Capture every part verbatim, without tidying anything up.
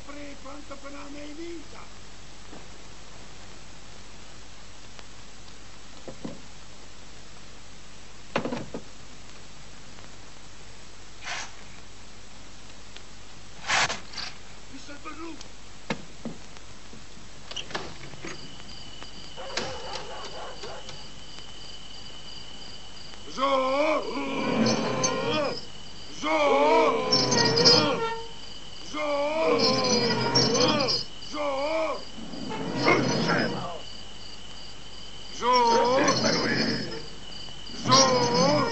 scopri quanto pename hai vinta. Mi salto giù. Zo! Zo! Zo! Zo! Zo! Zo!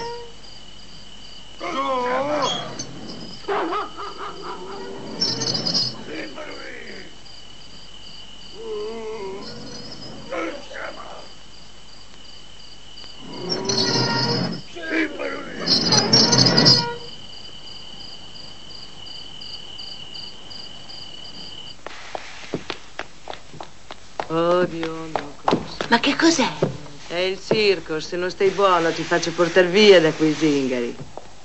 Oddio, no, cosa? Ma che cos'è? È il circo, se non stai buono ti faccio portare via da quei zingari.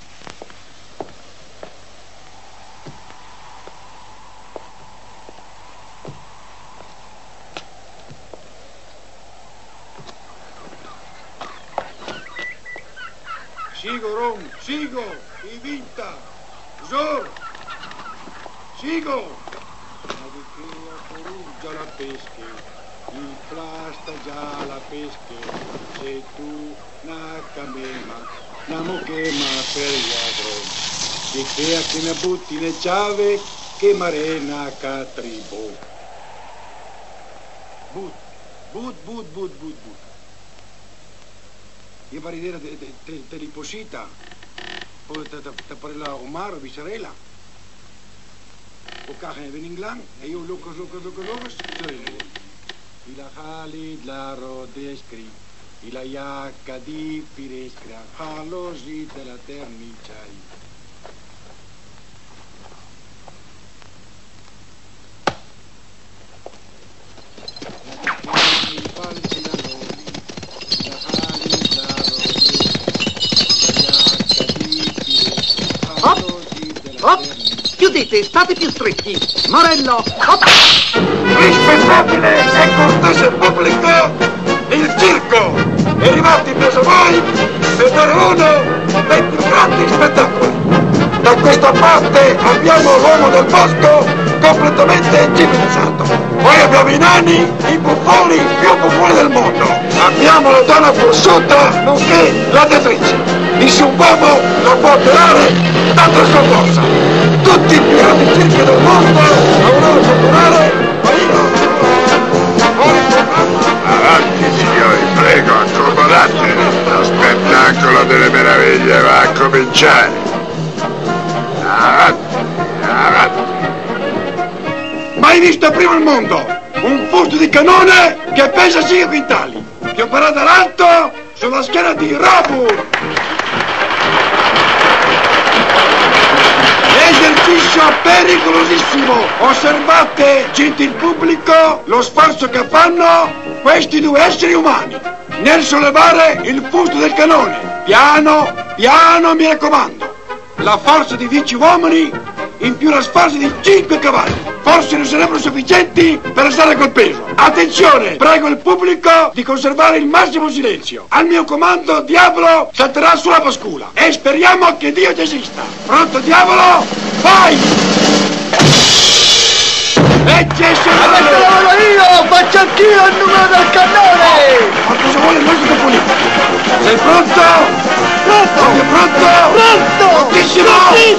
Sigo, Rom, sigo, hai vinta. Zor, sigo. Ma di che a Perugia la pesche, il plasta già la pesche, se tu na camema, na mochema per gli agrom. Di che a che ne butti le ciave, che marena catribo. But, but, but, but, but, but. Io vorrei dire te, te, te, te l'imposita, poi te, te, te parla Omar o Visarela, o Kagen in England, e io Lucas, Lucas, Lucas, Lucas, e la Khalid la Rodescri, e la Yacca di Pirescra, Halosi della Ternicciai. Op, chiudete, state più stretti. Morello, op. Rispettabile e cortese pubblico, il circo è arrivato in mezzo a voi per dare uno dei più grandi spettacoli. Da questa parte abbiamo l'uomo del bosco completamente civilizzato. Poi abbiamo i nani, i buffoni più buffoni del mondo. Abbiamo la donna forzuta, nonché la teatrice. Nessun uomo la può operare tanto soccorsa. Tutti i più grandi circhi del mondo dovranno fortunare, ma io fuori programma. Avanti signori, prego, accomodate. Lo spettacolo delle meraviglie va a cominciare. Avanti, avanti. Mai visto prima al mondo un fusto di canone che pesa cinque quintali, che opera dall'alto sulla schiena di Robur. Esercizio pericolosissimo. Osservate, gentil pubblico, lo sforzo che fanno questi due esseri umani nel sollevare il fusto del canone. Piano, piano, mi raccomando. La forza di dieci uomini in più la sforza di cinque cavalli. Forse non sarebbero sufficienti per stare col peso. Attenzione, prego il pubblico di conservare il massimo silenzio. Al mio comando, Diavolo salterà sulla pascula. E speriamo che Dio ci esista. Pronto, Diavolo? Vai! Eccezionale! Adesso io, faccio anch'io il numero del cannone! Ma cosa vuole il nostro politico? Sei pronto? Pronto! Sei pronto? Pronto! Prontissimo!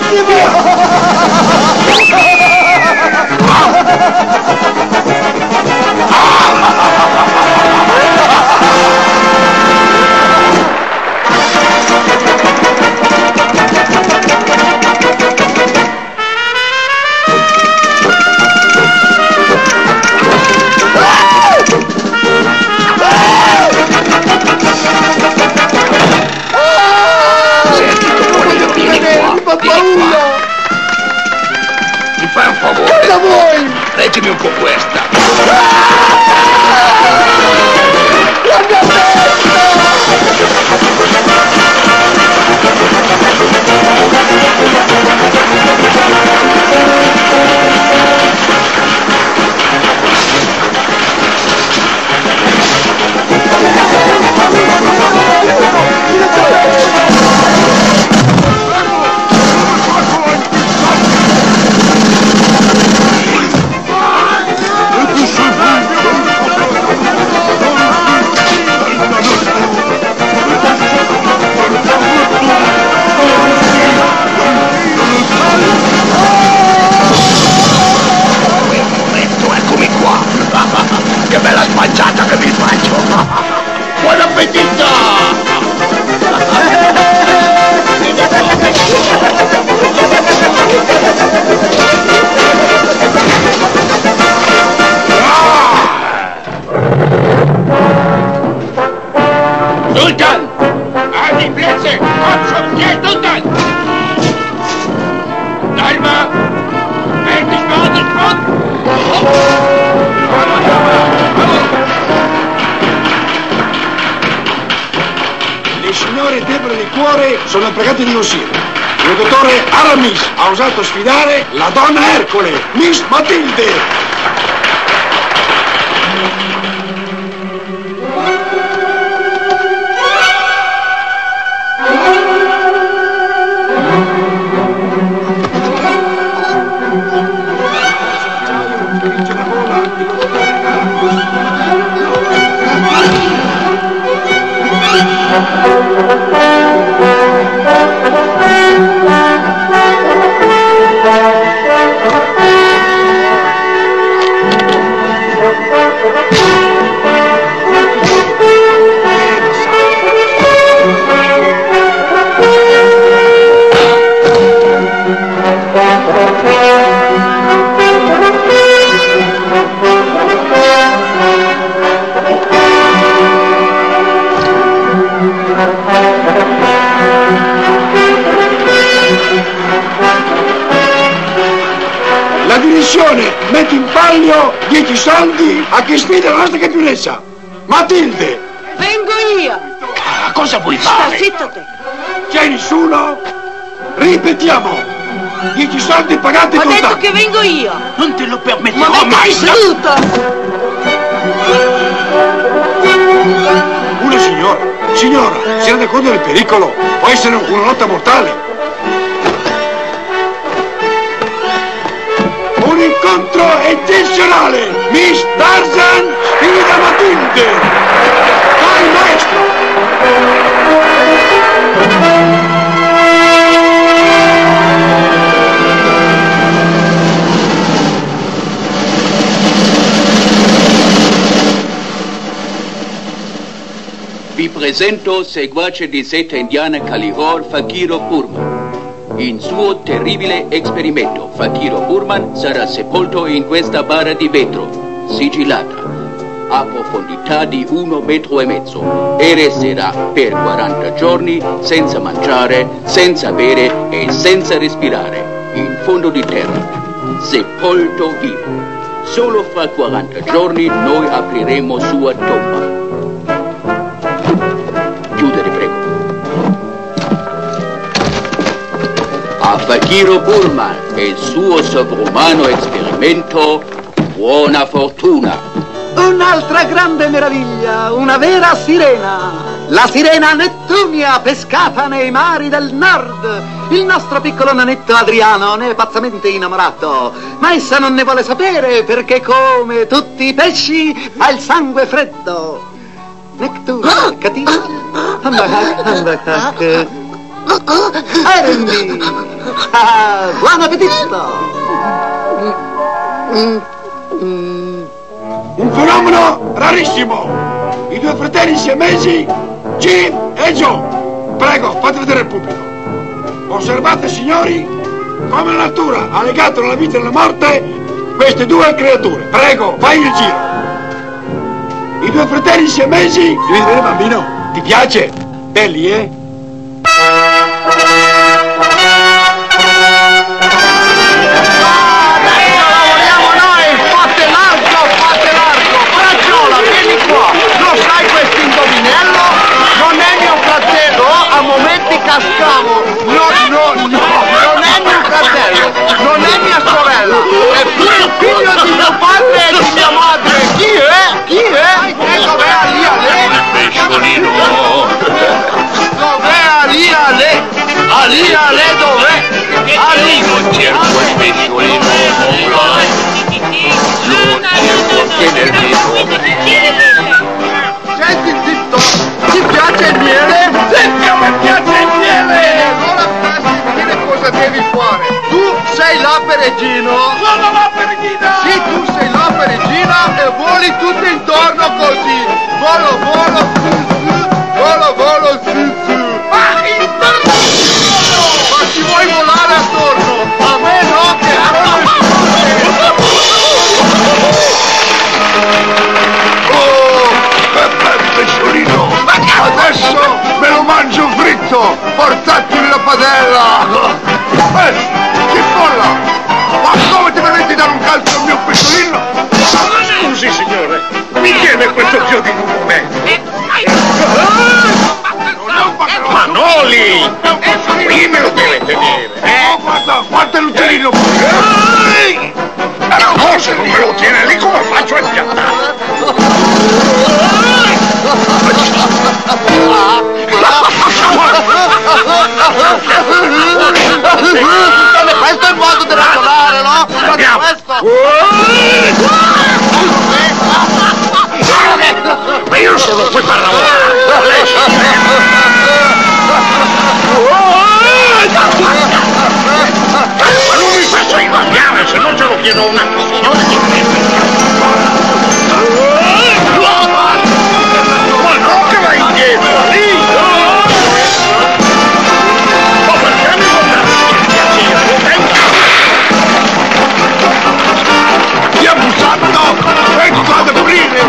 Mi fai un favore? Cosa vuoi? Leggimi un po' questa. La mia testa! sono pregati di uscire. Il dottore Aramis ha osato sfidare la donna Ercole, Miss Matilde. Metti in palio dieci soldi a chi sfida la nostra campionessa, Matilde. Vengo io. Cara, cosa vuoi Sta fare? zitto te. C'è nessuno? Ripetiamo. dieci soldi pagati Ho con detto tanto. che vengo io. Non te lo permetterò Ma mai. mettiti seduto. Una signora. Signora, si rende conto del pericolo? Può essere una lotta mortale. Un incontro eccezionale! Miss Tarzan sfida Matilde! Vai maestro! Vi presento seguace di setta indiana Kalihor Fakiro Burman. In suo terribile esperimento, Fakiro Burman sarà sepolto in questa bara di vetro, sigillata, a profondità di uno metro e mezzo, e resterà per quaranta giorni senza mangiare, senza bere e senza respirare, in fondo di terra, sepolto vivo. Solo fra quaranta giorni noi apriremo sua tomba. Chiudere, prego. A Fakiro Burman e il suo sovrumano esperimento, buona fortuna! Un'altra grande meraviglia, una vera sirena! La sirena Nettunia, pescata nei mari del nord! Il nostro piccolo nanetto Adriano ne è pazzamente innamorato, ma essa non ne vuole sapere perché, come tutti i pesci, ha il sangue freddo. Nettunia, cattiva, ambahak, ambahak. Erendi! Ah, buon appetito! Un fenomeno rarissimo! I due fratelli siamesi, Jim e Joe! Prego, fate vedere il pubblico! Osservate, signori, come la natura ha legato nella vita e nella morte queste due creature. Prego, fai il giro! I due fratelli siamesi... Devi vedere, bambino? Ti piace? Belli, eh? Cascavo! No, no, no! Non è mio fratello! Non è mia sorella! È pure il figlio di mio padre e di mia madre! Chi è? Chi è? E dov'è Ali Ale? Pesciolino! Dov'è Ali Ale? Ali Ale dov'è? Ali! Lo cerco il pesciolino! Lo cerco che nel viso! Senti, zitto! Ti piace il miele? Senti, a me piace il miele! Allora stai dire cosa devi fare. Tu sei la peregino. Sono la peregina! Sì, tu sei la peregina e voli tutto intorno così. Volo, volo, su, su. Volo, volo, su, su. Ma intorno! Ma ci vuoi volare attorno? A me no, che sono Pesciolino, adesso me lo mangio fritto, portatemi la padella! Eh, che folla! Ma come ti permetti di dare un calcio al mio pesciolino? Scusi signore, mi tiene questo chiodino con me? Manoli! andiamo! Ma io sono qui per lavorare! Ma non mi faccio ingabbiare, se non ce lo chiedo una signora di ma no che vai indietro, lì! Ma perché mi guardate il piacere? Ti ha bussato! Ecco ad aprire!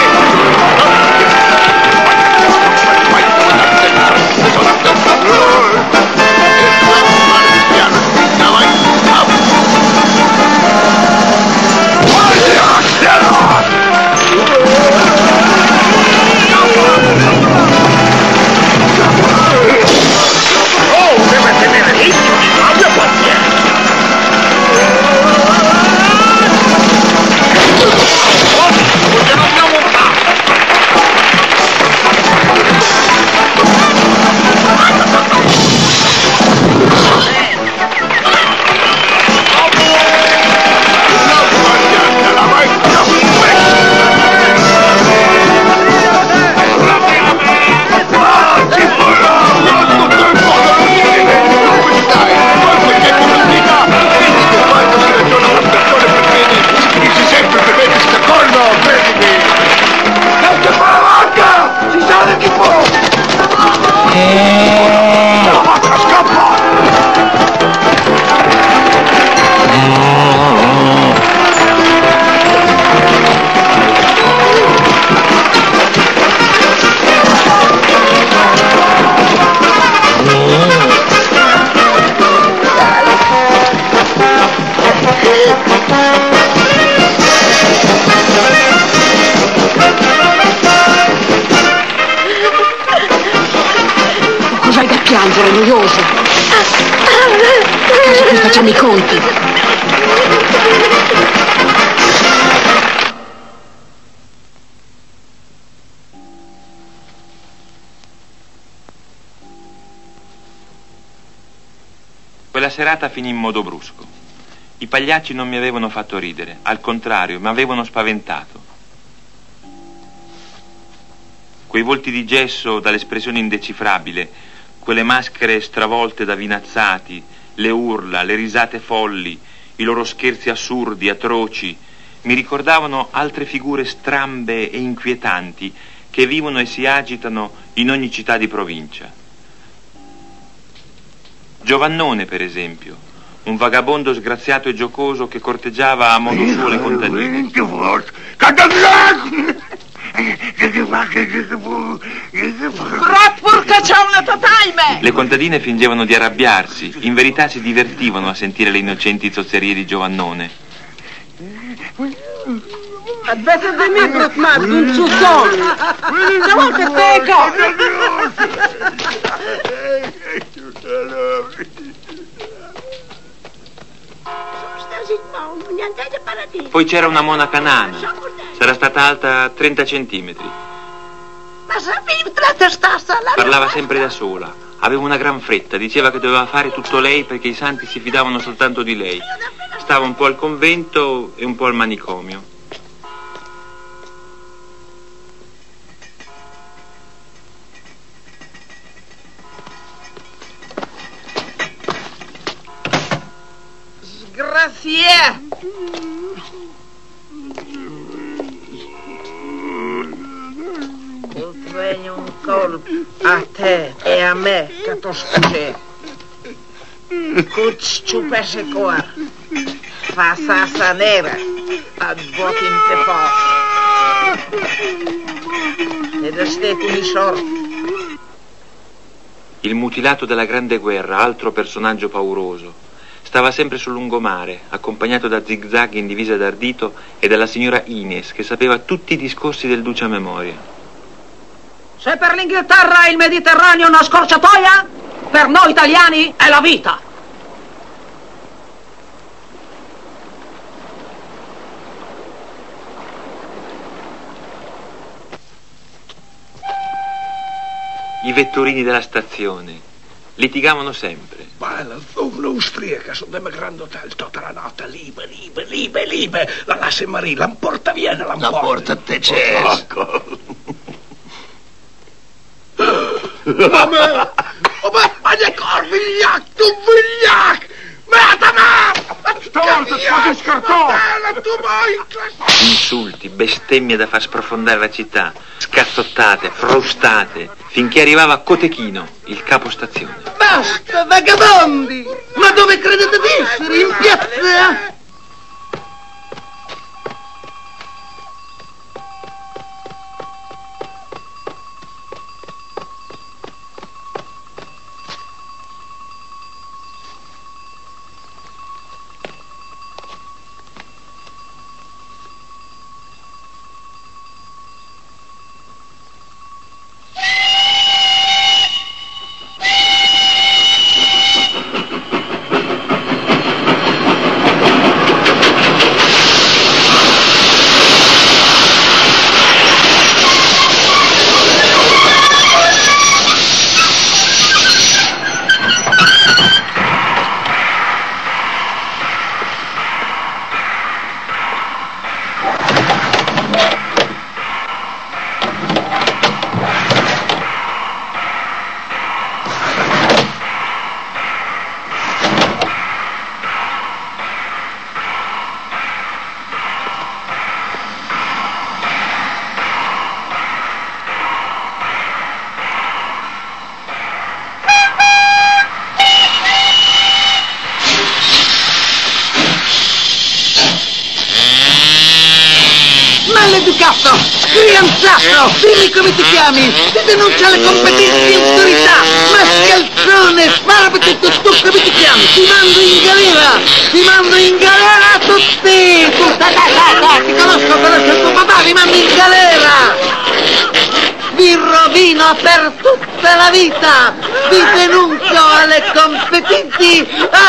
Cos'hai da piangere, noioso? Adesso qui facciamo i conti. Quella serata finì in modo brusco. I pagliacci non mi avevano fatto ridere, al contrario, mi avevano spaventato. Quei volti di gesso dall'espressione indecifrabile, quelle maschere stravolte da vinazzati, le urla, le risate folli, i loro scherzi assurdi, atroci, mi ricordavano altre figure strambe e inquietanti che vivono e si agitano in ogni città di provincia. Giovannone, per esempio, un vagabondo sgraziato e giocoso che corteggiava a modo suo le contadine. Le contadine fingevano di arrabbiarsi, in verità si divertivano a sentire le innocenti zozzerie di Giovannone. Adesso di me, brutmaz, un ciuzzone! Una volta teca! Poi c'era una monaca nana, sarà stata alta trenta centimetri. Parlava sempre da sola, aveva una gran fretta, diceva che doveva fare tutto lei perché i santi si fidavano soltanto di lei. Stava un po' al convento e un po' al manicomio. Grazie! Potrei un colpo a te e a me che t'ho spacciato. Cuci ciupese qua. Fa sassa nera ad bot in te posto. Ed ste con i sorti. Il mutilato della Grande Guerra, altro personaggio pauroso. Stava sempre sul lungomare, accompagnato da Zigzag in divisa d'ardito e dalla signora Ines, che sapeva tutti i discorsi del duce a memoria. Se per l'Inghilterra il Mediterraneo è una scorciatoia, per noi italiani è la vita. I vetturini della stazione, Litigavano sempre. Ma la zona austriaca sono delle grandi hotel tutta la notte, libe, libe, libe, libe. La lascia Marie, la porta via, la porta. La porta a te, Cesco. Ma me... Oh, ma... Ma gli corvigliac, tu vigliac! Matana! Stavolta ti scartò! Insulti, bestemmie da far sprofondare la città, scazzottate, frustate, finché arrivava a Cotechino, il capostazione. Basta, vagabondi! Ma dove credete di essere? In piazza? Maleducato! Scrianzato! Dimmi come ti chiami! Ti denuncio alle competenti autorità! Mascalzone! Marabetto, tu come ti chiami? Ti mando in galera! Ti mando in galera tutti! Tu, da, da, da, da, ti conosco, conosco il tuo papà, vi mando in galera! Vi rovino per tutta la vita! Vi denuncio alle competenti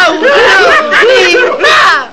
autorità!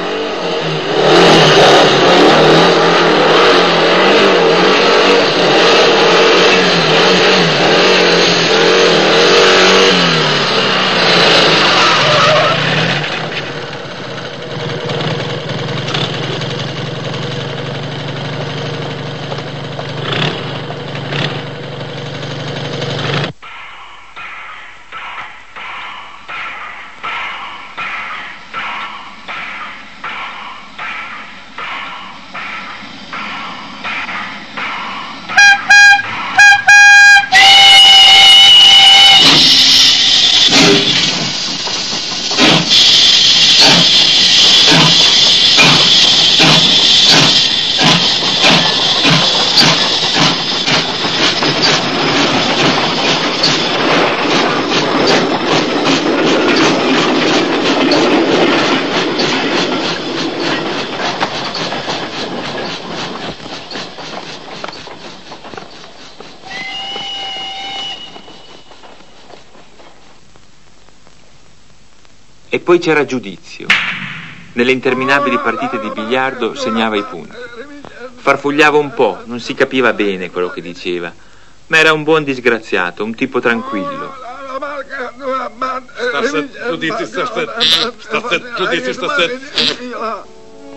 E poi c'era giudizio. Nelle interminabili partite di biliardo segnava i punti. Farfugliava un po', non si capiva bene quello che diceva, ma era un buon disgraziato, un tipo tranquillo. Sta zitto, dici, sta zitto, sta zitto, dici, sta zitto.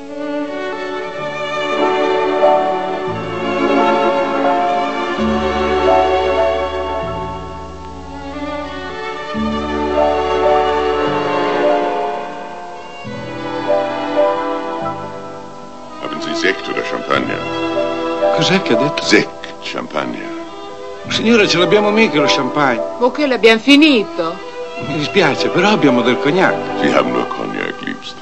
Sekt oder Champagner? Cos'è che ha detto? Sekt, Champagner. Signora, ce l'abbiamo mica lo champagne. O che l'abbiamo finito? Mi dispiace, però abbiamo del cognac. Sie haben nur Cognac, Liebste.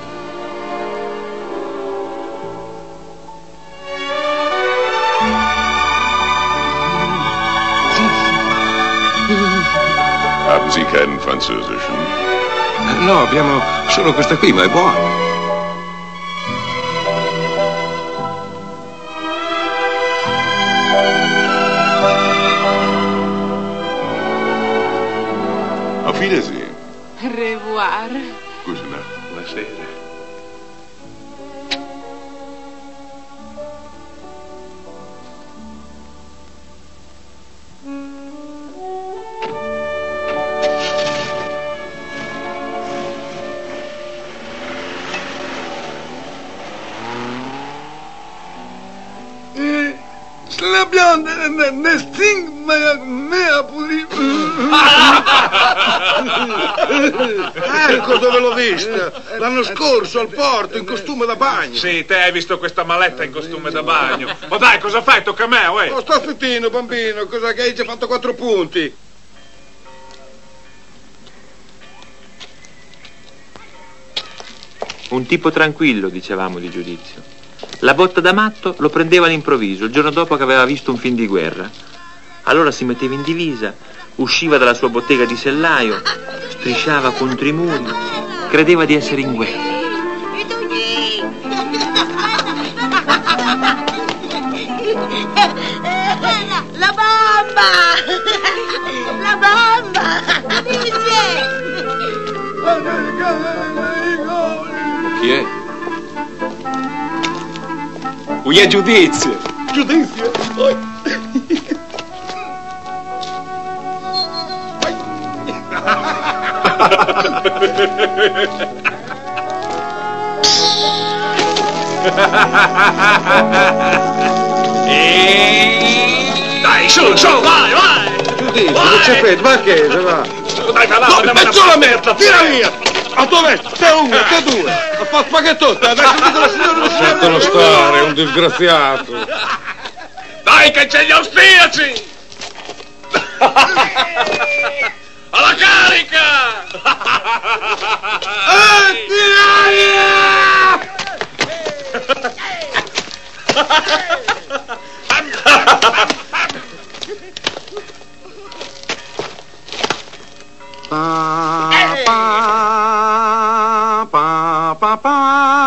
Haben Sie keinen französischen? No, abbiamo solo questa qui, ma è buona. Auf Wiedersehen. Au revoir. Gute Nacht. Buonasera. La bionda ne, ne sting me, mea puri. Ecco dove l'ho vista. L'anno scorso al porto in costume da bagno. Sì, te hai visto questa maletta in costume da bagno. Ma dai, cosa fai? Tocca a me, uè. Oh, sto aspettino, bambino. Cosa che hai già fatto quattro punti? Un tipo tranquillo, dicevamo di Giudizio. La botta da matto lo prendeva all'improvviso, il giorno dopo che aveva visto un film di guerra. Allora si metteva in divisa, usciva dalla sua bottega di sellaio, strisciava contro i muri, credeva di essere in guerra. La bomba! La bomba! Chi è? Qui è Giudizio. Giudizio. Oh. E... Dai, su, su, vai, vai! Giudizio, che c'è Fred? Va che se va? Dai, va là, No, andiamo mezzo la merda, tira via! A dove? Te uno, te due! A fa spaghettotta, adesso dico la signora non Lasciatelo stare, è un disgraziato. Dai, che c'è gli austriaci! Alla carica! Pa pa pa pa pa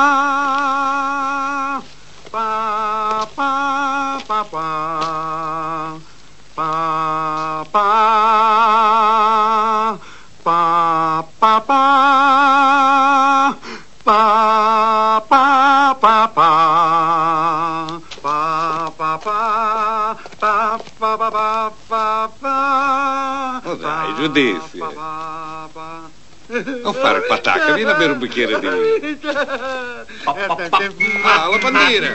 pa pa pa pa pa pa pa pa pa pa pa Oh dai, Giudizio. Non fare patacca, vieni a bere un bicchiere di vino. Ah, la bandiera!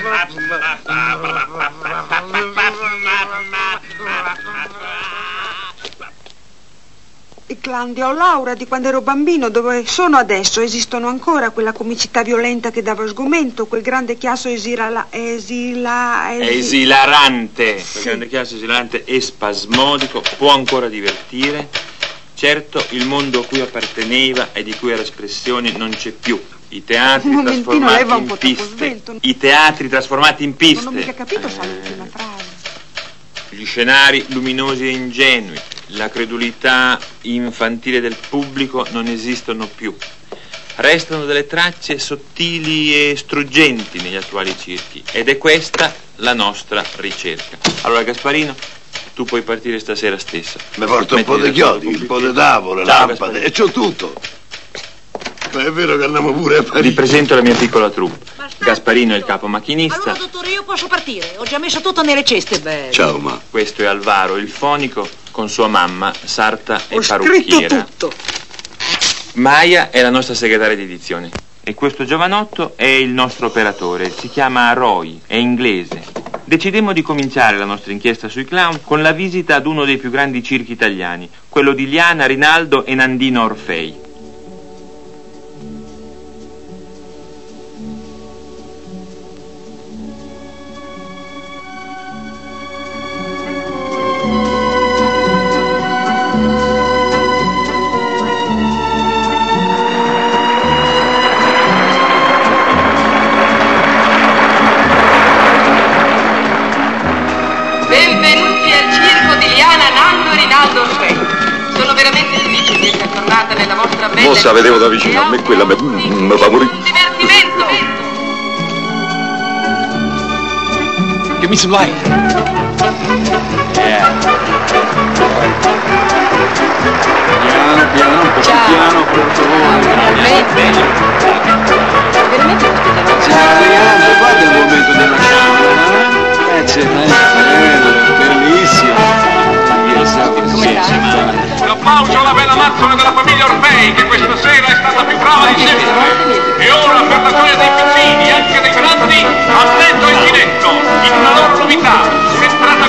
I clan di Laura di quando ero bambino, dove sono adesso, esistono ancora quella comicità violenta che dava sgomento, quel grande chiasso esila, esila, esi... Esilarante, Sì. quel grande chiasso esilarante e spasmodico può ancora divertire. Certo, il mondo a cui apparteneva e di cui era espressione non c'è più. I teatri Un momentino, lei va un po' trasformati in troppo piste. svelto. I teatri trasformati in piste. Non ho mica capito, sa Eh, l'ultima frase. Gli scenari luminosi e ingenui, la credulità infantile del pubblico non esistono più. Restano delle tracce sottili e struggenti negli attuali circhi ed è questa la nostra ricerca. Allora Gasparino, tu puoi partire stasera stessa. Mi porta un po' di chiodi, un po' di tavole, Ciao, lampade, Gasparino. e c'ho tutto. Ma è vero che andiamo pure a Vi Parigi. presento la mia piccola troupe. Gasparino è il capo macchinista. Allora, dottore, io posso partire. Ho già messo tutto nelle ceste. Beh. Ciao, ma. Questo è Alvaro, il fonico, con sua mamma, sarta e Ho scritto parrucchiera. tutto. Maya è la nostra segretaria di edizione. E questo giovanotto è il nostro operatore. Si chiama Roy, è inglese. Decidemmo di cominciare la nostra inchiesta sui clown con la visita ad uno dei più grandi circhi italiani, quello di Liana, Rinaldo e Nandino Orfei. Benvenuti al circo di Liana, Nando e Rinaldo Orfei. Sono veramente felice di essere tornata nella vostra bella... Mossa, vedevo da vicino, a me quella mi mi fa morire. Un divertimento! Give me some light. Yeah. Piano, piano, un po' più piano, per favore. Veramente Ciao ragazzi, guarda il momento della camera, eh? Eh, c'è, bello, bellissimo. Io so che sì, Un applauso alla bella mazzola della famiglia Orfei, che questa sera è stata più brava di sempre. E ora, per la gioia dei piccini e anche dei grandi, aspetto il chinetto, in una loro novità, centrata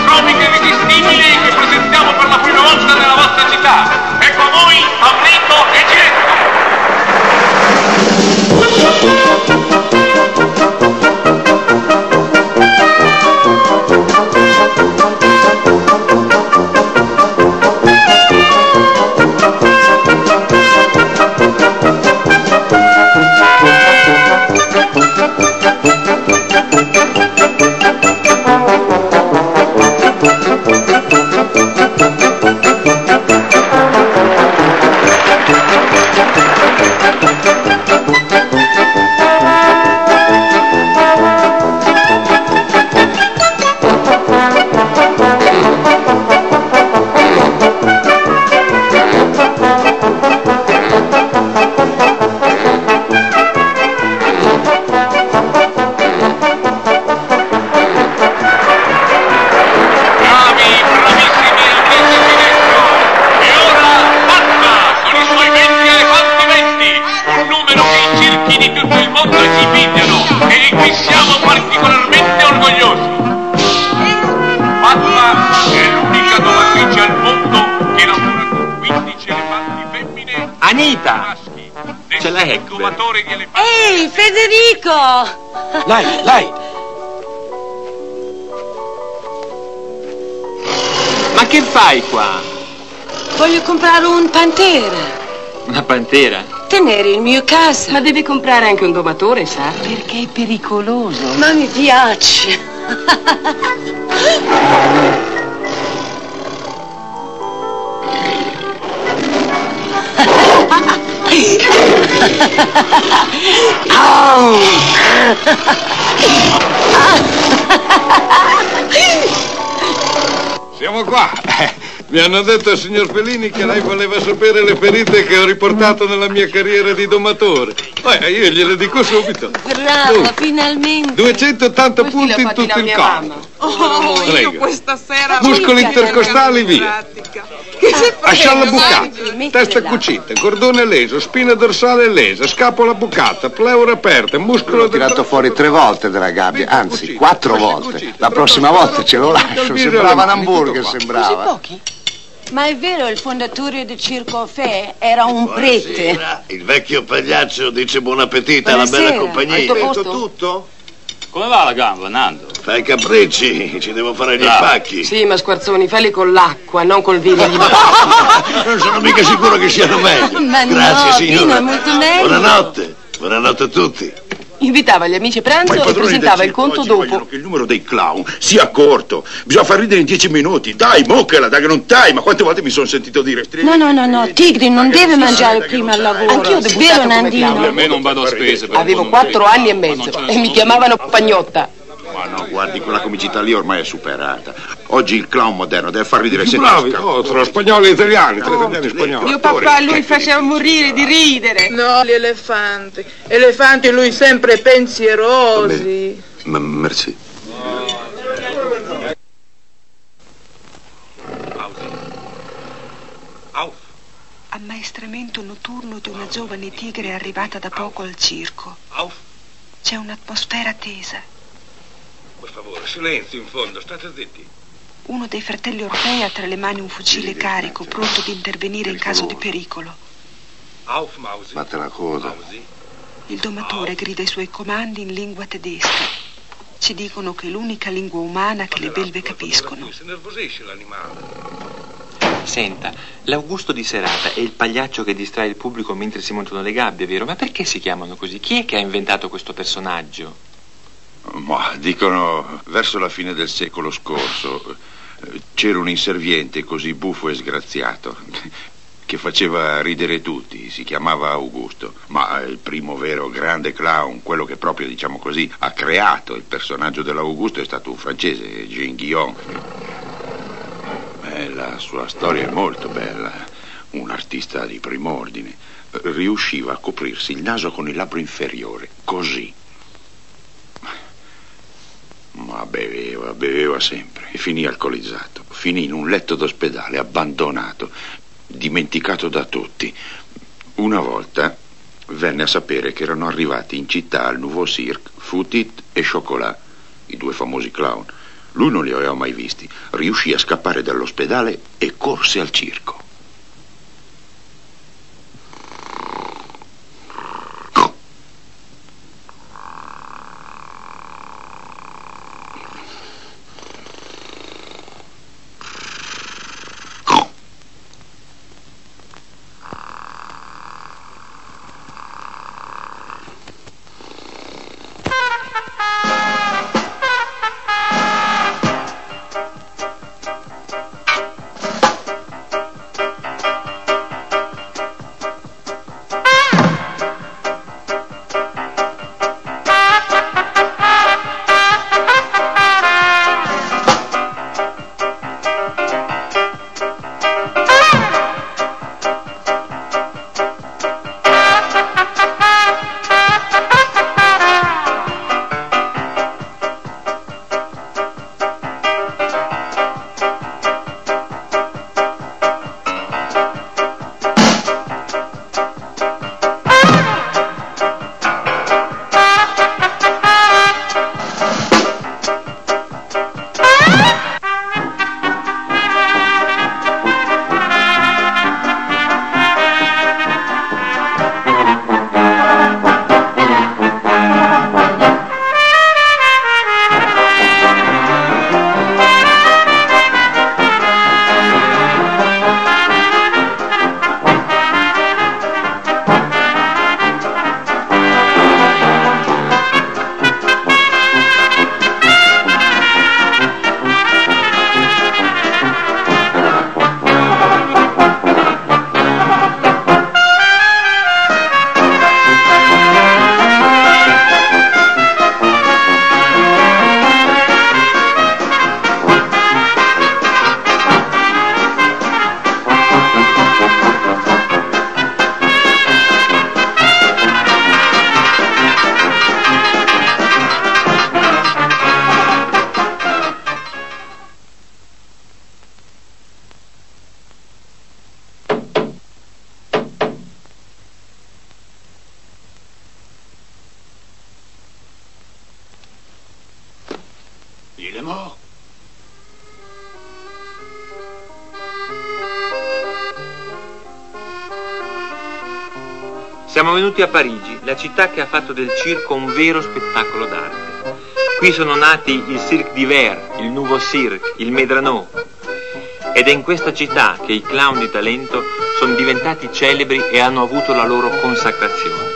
tutto il mondo esibigliano e di cui siamo particolarmente orgogliosi. Fatma è l'unica domatrice al mondo che lavora con quindici elefanti femmine. Anita! Ce l'hai? Ehi, Federico! Lei, lei! Ma che fai qua? Voglio comprare un pantera. Una pantera? Tenere il mio casa. Ma devi comprare anche un domatore, sa? Perché è pericoloso. Ma mi piace. Siamo qua. Mi hanno detto, signor Fellini, che lei voleva sapere le ferite che ho riportato nella mia carriera di domatore. Beh, io gliele dico subito. Bravo, Dunque, finalmente. duecentottanta punti in tutto il corpo. Oh, io Prego. questa sera... Muscoli intercostali via. Che si fa? Ascialla bucata, testa cucita, cordone leso, spina dorsale lesa, scapola bucata, pleura aperta, muscolo... L'ho tirato fuori tre volte dalla gabbia, anzi quattro volte. La prossima volta ce lo lascio. Sembrava un hamburger, sembrava. Pochi? Ma è vero, il fondatore del Circo Fe era un prete. Buonasera. Il vecchio pagliaccio dice buon appetito alla Buonasera. bella compagnia. Hai detto tutto? Come va la gamba, Nando? Fai capricci, ci devo fare gli Bravo. impacchi. Sì, ma Squarzoni, falli con l'acqua, non col vino di Non sono mica sicuro che siano meglio. Ma Grazie, no, signora. vino è molto meglio. Buonanotte. Buonanotte a tutti. Invitava gli amici a pranzo e presentava il conto dopo. Che il numero dei clown sia corto. Bisogna far ridere in dieci minuti. Dai, moccala, dai che non tai. Ma quante volte mi sono sentito dire... No, no, no, no, Tigri non deve mangiare prima al lavoro. Anch'io ho Vero, debuttato come Nandino? clown. A me non vado a spese. Per Avevo quattro anni e mezzo e mi chiamavano Pagnotta. Ma no, guardi, quella comicità lì ormai è superata. Oggi il clown moderno deve far ridere sempre... Bravi, oh, tra spagnoli e italiani, tra italiani e spagnoli. Mio papà lui faceva morire di ridere. No, gli elefanti. Elefanti lui sempre pensierosi. Ma merci. Ammaestramento notturno di una giovane tigre arrivata da poco al circo. C'è un'atmosfera tesa. Per favore, silenzio in fondo, state zitti. Uno dei fratelli Orfei ha tra le mani un fucile carico, pronto ad intervenire in caso di pericolo. Batte la coda. Il domatore grida i suoi comandi in lingua tedesca. Ci dicono che è l'unica lingua umana che le belve capiscono. Si nervosisce l'animale. Senta, l'Augusto di serata è il pagliaccio che distrae il pubblico mentre si montano le gabbie, vero? Ma perché si chiamano così? Chi è che ha inventato questo personaggio? Ma dicono verso la fine del secolo scorso eh, c'era un inserviente così buffo e sgraziato che faceva ridere tutti, si chiamava Augusto, ma il primo vero grande clown, quello che proprio, diciamo così, ha creato il personaggio dell'Augusto è stato un francese, Jean Guillaume. Eh, la sua storia è molto bella, un artista di primo ordine, riusciva a coprirsi il naso con il labbro inferiore, così. Ma beveva, beveva sempre e finì alcolizzato. Finì in un letto d'ospedale, abbandonato, dimenticato da tutti. Una volta venne a sapere che erano arrivati in città al Nouveau Cirque Foutit e Chocolat, i due famosi clown. Lui non li aveva mai visti. Riuscì a scappare dall'ospedale e corse al circo. Il est mort. Siamo venuti a Parigi, la città che ha fatto del circo un vero spettacolo d'arte. Qui sono nati il Cirque d'Hiver, il Nouveau Cirque, il Medrano. Ed è in questa città che i clown di talento sono diventati celebri e hanno avuto la loro consacrazione.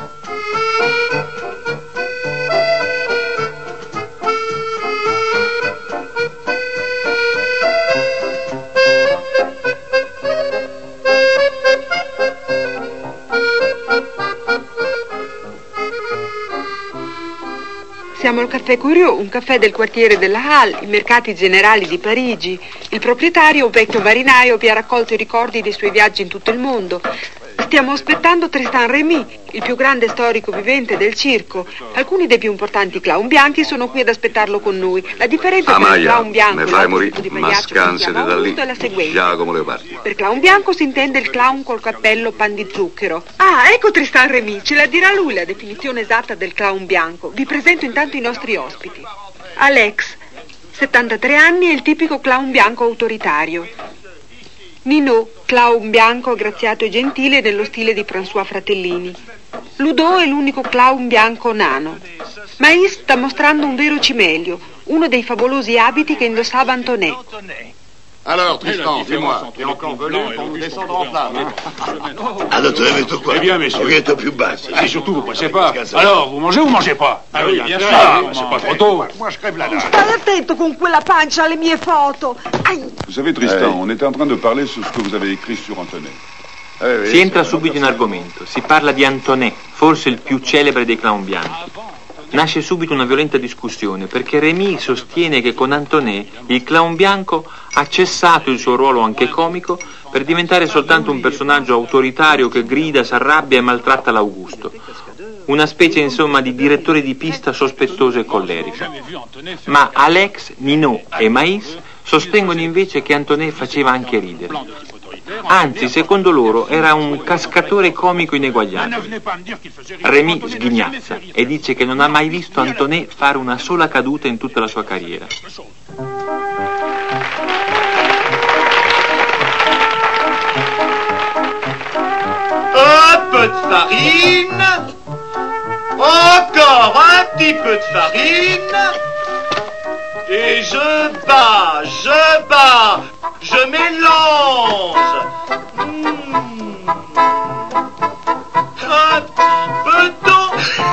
Siamo al Caffè Curieux, un caffè del quartiere della Halle, i mercati generali di Parigi. Il proprietario, un vecchio marinaio, vi ha raccolto i ricordi dei suoi viaggi in tutto il mondo. Stiamo aspettando Tristan Rémy, il più grande storico vivente del circo. Alcuni dei più importanti clown bianchi sono qui ad aspettarlo con noi. La differenza tra il clown bianco me e fai l'altro morire, tipo di ma pagliaccio che scansate abbiamo da lì, avuto è la seguente. Giacomo Leopardi. Per clown bianco si intende il clown col cappello pan di zucchero. Ah, ecco Tristan Rémy, ce la dirà lui la definizione esatta del clown bianco. Vi presento intanto i nostri ospiti. Alex, settantatré anni, è il tipico clown bianco autoritario. Nino, clown bianco aggraziato e gentile nello stile di François Fratellini. Ludo è l'unico clown bianco nano. Mais sta mostrando un vero cimelio, uno dei favolosi abiti che indossava Antonet. Alors, Tristan, dis-moi, t'es encore venu pour nous descendre en flamme, hein? Ah, non, tu l'avais tout quoi? Eh bien, messieurs. Oui, t'es plus basse. Ah, et surtout, vous pressez pas. Alors, vous mangez ou vous mangez pas? Ah oui, bien sûr. Ah, c'est pas trop tôt. Moi, je crève la dalle. Stai attento con quella pancia alle mie foto. Ai. Vous savez, Tristan, on était en train de parler sur ce que vous avez écrit sur Antonet. Si entra subito in argomento, si parla di Antonet, forse il più celebre dei clown bianchi. Nasce subito una violenta discussione perché Rémy sostiene che con Antonet il clown bianco ha cessato il suo ruolo anche comico per diventare soltanto un personaggio autoritario che grida, s'arrabbia e maltratta l'Augusto. Una specie insomma di direttore di pista sospettoso e collerico. Ma Alex, Nino e Mais sostengono invece che Antonet faceva anche ridere. Anzi, secondo loro, era un cascatore comico ineguagliabile. Rémy sghignazza e dice che non ha mai visto Antonet fare una sola caduta in tutta la sua carriera. Un peu de farine, encore un petit peu de farine, et je bats, je bats, je mélange. Mmh. Un petit peu d'eau.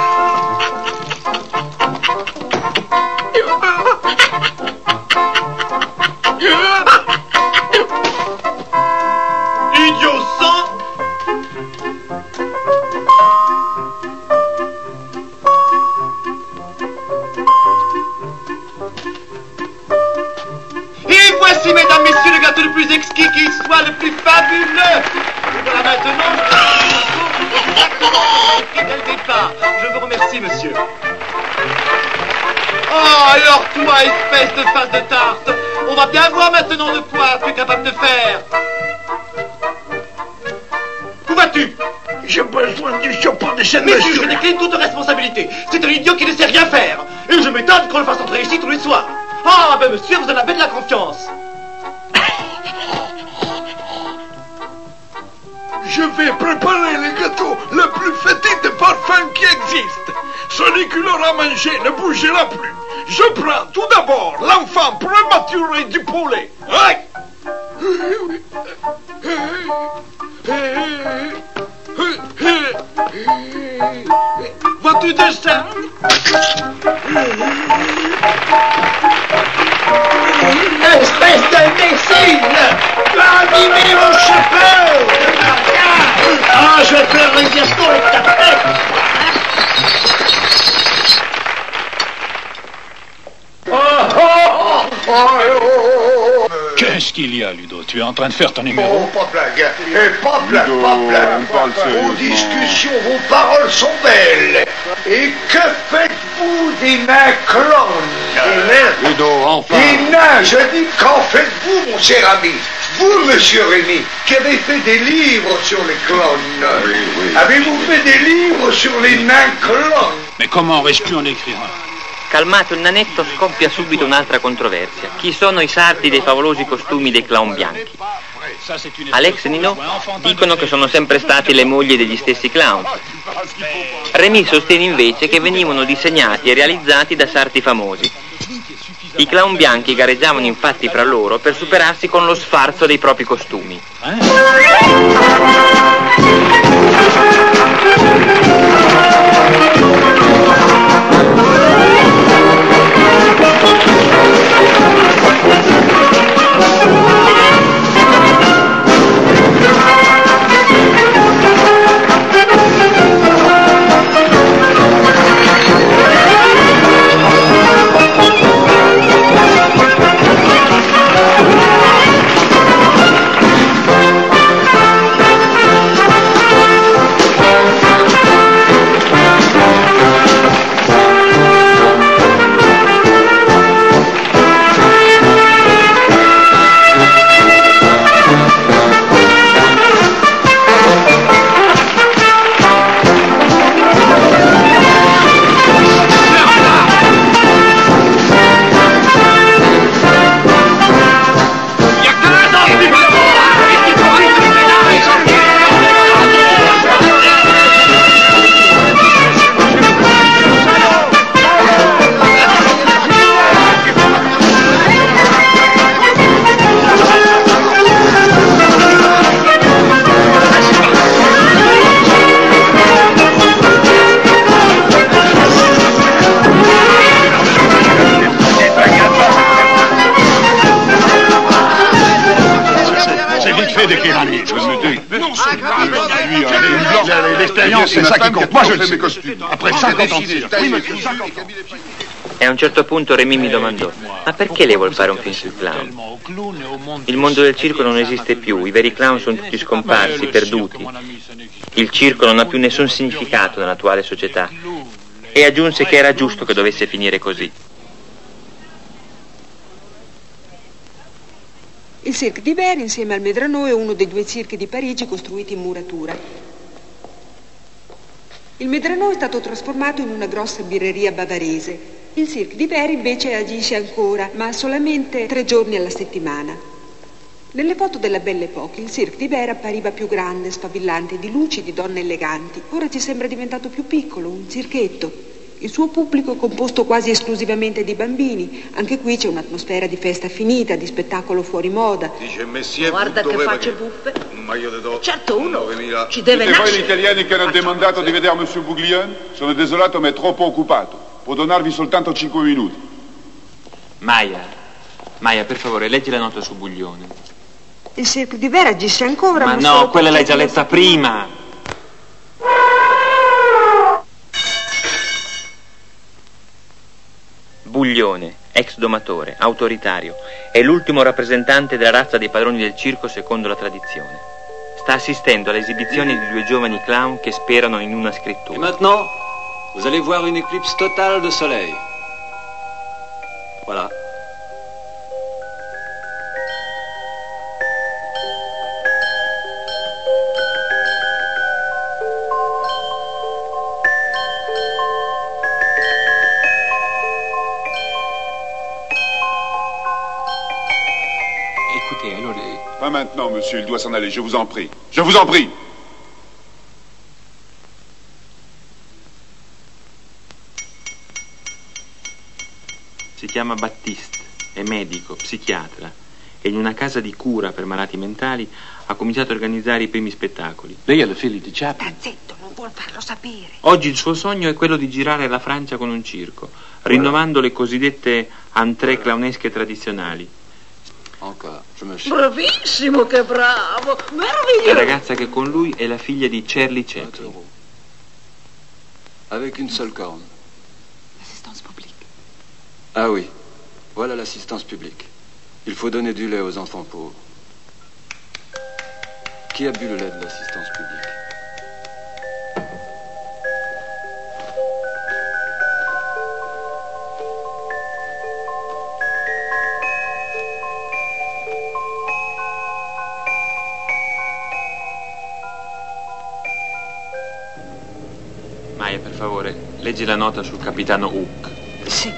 Idiot sang. Et voici, mesdames, messieurs, le gâteau le plus exquis qui soit, le plus fabuleux. Et voilà maintenant le prix dès le départ. Je vous remercie, monsieur. Oh, alors toi, espèce de face de tarte, on va bien voir maintenant de quoi tu es capable de faire. Où vas-tu? J'ai besoin du chapeau de cette Messieurs, monsieur. je décline toute responsabilité. C'est un idiot qui ne sait rien faire. Et je m'étonne qu'on le fasse entrer ici tous les soirs. Ah, ben monsieur, vous en avez de la confiance. Je vais préparer le gâteau le plus fétide de parfum qui existe. Celui qui l'aura mangé ne bougera plus. Je prends tout d'abord l'enfant prématuré du poulet. Aïe! Vois-tu descendre? Espèce d'imbécile! Tu as abîmé mon chapeau! Ah, je vais faire les gâteaux avec ta tête! Oh, oh, oh, oh, oh. Qu'est-ce qu'il y a, Ludo? Tu es en train de faire ton numéro? Oh, pas blague, eh, pas blague, Ludo, pas blague. on parle sérieusement. Vos discussions, vos paroles sont belles. Et que faites-vous des nains clones? Des nains? Ludo, enfin. Des nains, je dis, qu'en faites-vous, mon cher ami? Vous, monsieur Rémy, qui avez fait des livres sur les clones. Oui, oui. Avez-vous fait des livres sur les nains clones? Mais comment aurais-je pu en écrire un? Calmato il nanetto, scoppia subito un'altra controversia. Chi sono i sarti dei favolosi costumi dei clown bianchi? Alex e Nino dicono che sono sempre stati le mogli degli stessi clown. Rémy sostiene invece che venivano disegnati e realizzati da sarti famosi. I clown bianchi gareggiavano infatti fra loro per superarsi con lo sfarzo dei propri costumi. L'expérience, c'est ça qui compte. Moi, je le sais. Après cinquante ans de cirque. E a un certo punto Rémy mi domandò: ma perché lei vuol fare un film sul clown? Il mondo del circo non esiste più, i veri clown sono tutti scomparsi, perduti. Il circo non ha più nessun significato nell'attuale società. E aggiunse che era giusto che dovesse finire così. Il Cirque d'Hiver, insieme al Medrano, è uno dei due circhi di Parigi costruiti in muratura. Il Medrano è stato trasformato in una grossa birreria bavarese. Il Cirque d'Hiver invece agisce ancora, ma solamente tre giorni alla settimana. Nelle foto della Belle Époque il Cirque d'Hiver appariva più grande, sfavillante, di luci, di donne eleganti. Ora ci sembra diventato più piccolo, un circhetto. Il suo pubblico è composto quasi esclusivamente di bambini. Anche qui c'è un'atmosfera di festa finita, di spettacolo fuori moda. Dice Messie, guarda che facce buffe. Ma io le do certo uno novemila. ci deve Tutti voi nascere. gli italiani che hanno demandato di vedere Monsieur Bouglione, sono desolato ma è troppo occupato. Può donarvi soltanto cinque minuti. Maya, Maya, per favore, leggi la nota su Bouglione. Il Cirque d'Hiver agisce ancora, Ma ma no, solo quella l'hai perché già letta prima. Bouglione, ex domatore, autoritario, è l'ultimo rappresentante della razza dei padroni del circo secondo la tradizione. Sta assistendo alle esibizioni di due giovani clown che sperano in una scrittura. Et maintenant, vous allez voir une éclipse totale de soleil. Voilà. Pas maintenant, monsieur, il doit s'en aller, je vous en prie. Je vous en prie. Si chiama Baptiste, è medico, psichiatra e in una casa di cura per malati mentali ha cominciato a organizzare i primi spettacoli. Lei è la figlia di Chaplin. Sta zitto, non vuol farlo sapere. Oggi il suo sogno è quello di girare la Francia con un circo, rinnovando le cosiddette entrée clownesche tradizionali. Bravissimo, che bravo, La meraviglioso. ragazza che è con lui è la figlia di Charlie Chaplin. Avec une seule corne. L'assistance publique. Ah oui, voilà l'assistance publique. Il faut donner du lait aux enfants pauvres. Qui a bu le lait de l'assistance publique? Maya, per favore, leggi la nota sul capitano Hook. Sì.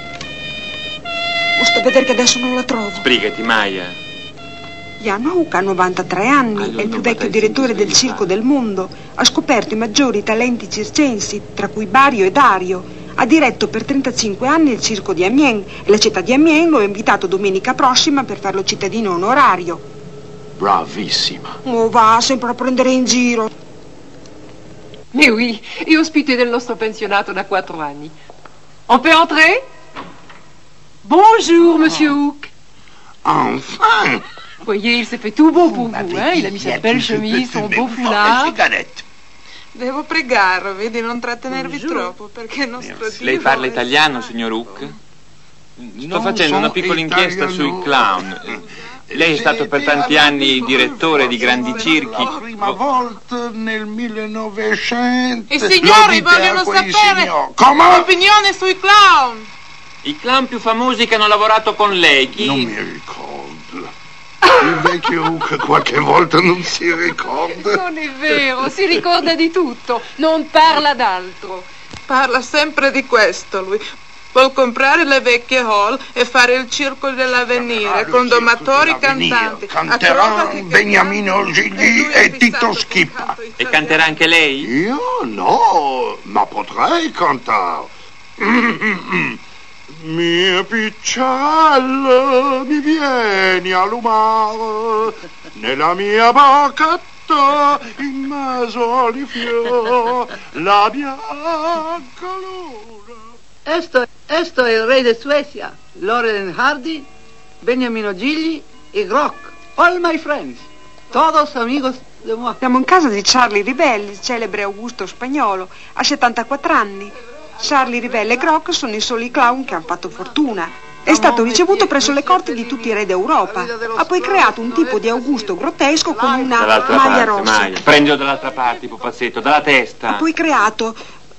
Sto a vedere che adesso non la trovo. Sbrigati, Maya. Jan Houck ha novantatré anni, è il più vecchio direttore del circo del mondo. Ha scoperto i maggiori talenti circensi, tra cui Bario e Dario. Ha diretto per trentacinque anni il circo di Amiens e la città di Amiens lo ha invitato domenica prossima per farlo cittadino onorario. Bravissima. Oh, va sempre a prendere in giro. Mais oui, è ospite del nostro pensionato da quattro anni. On peut entrer? Bonjour, monsieur Houck. Enfin! Voyez, il s'est fait tout beau pour vous, hein? Il a mis sa belle chemise, son beau foulard. Devo pregarvi di non trattenervi troppo, perché il nostro Dio... Lei parla italiano, signor Houck? Sto facendo una piccola inchiesta sui clown. Lei è stato per tanti anni direttore di grandi circhi. La prima volta nel millenovecento. I signori vogliono sapere l'opinione sui clown. I clown più famosi che hanno lavorato con lei, chi? Non mi ricordo. Il vecchio Houck qualche volta non si ricorda. Non è vero, si ricorda di tutto, non parla d'altro. Parla sempre di questo, lui. Vuol comprare le vecchie hall e fare il circo dell'avvenire con domatori cantanti. Canterà Beniamino Gigli e Tito Schippa. E canterà anche lei? Io no, ma potrei cantare. Mia piccella, mi vieni a lumare nella mia barcetta in mezzo agli fiori la bianca luna. Esto, esto è il re di Suecia, Laurel Hardy, Beniamino Gigli e Grock. All my friends, todos amigos de moi. Siamo in casa di Charlie Ribelle, il celebre Augusto spagnolo, ha settantaquattro anni. Charlie Ribelle e Grock sono i soli clown che hanno fatto fortuna. È stato ricevuto presso le corti di tutti i re d'Europa. Ha poi creato un tipo di Augusto grottesco con una Dall'altra maglia parte, rossa. Maya. Prendilo dall'altra parte, pupazzetto, dalla testa. Ha poi creato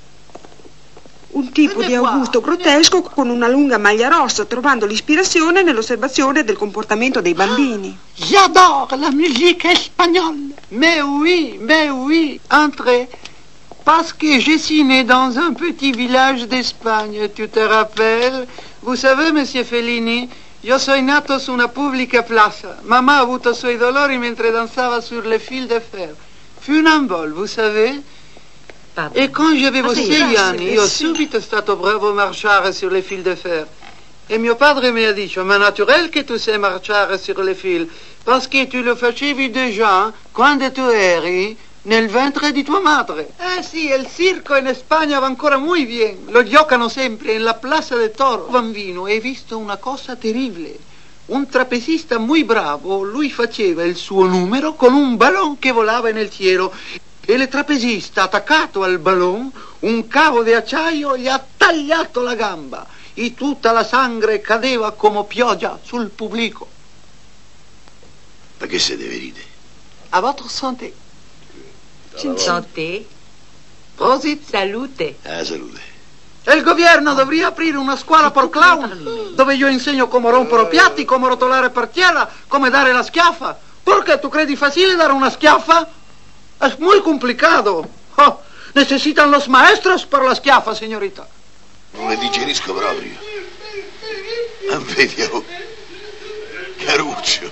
un tipo di Augusto grottesco con una lunga maglia rossa, trovando l'ispirazione nell'osservazione del comportamento dei bambini. J'adore la musique espagnole. Mais oui, mais oui, entrez. Parce que je suis né dans un petit village d'Espagne, tu te rappelles? Vous savez, monsieur Fellini, io sono nato su una pubblica plaza. Mamma ha avuto i suoi dolori mentre danzava sur le fil de fer. Funambole, vous savez? Pardon. E quand j'avevo Ah, sì, sei grazie, anni, io sì. subito stato bravo a marciare sur le fil de fer. E mio padre mi ha detto, ma naturel che tu sai marciare sur le fil, parce que tu lo facevi déjà quando tu eri nel ventre di tua madre. Eh sì, il circo in Spagna va ancora muy bien. Lo giocano sempre nella Plaza de Toro. Bambino, hai visto una cosa terribile. Un trapezista muy bravo, lui faceva il suo numero con un ballon che volava nel cielo. E il trapezista, attaccato al ballon, un cavo di acciaio gli ha tagliato la gamba. E tutta la sangue cadeva come pioggia sul pubblico. Perché se deve ridere? A votre santé. Santé. Prosit. Salute. Ah, salute. E il governo dovrebbe aprire una scuola per clown, dove io insegno come rompere piatti, come rotolare per terra, come dare la schiaffa. Perché tu credi facile dare una schiaffa? È molto complicato. Oh, necesitan los maestros per la schiaffa, signorita. Non le digerisco proprio. Ah, vedi, oh. Caruccio.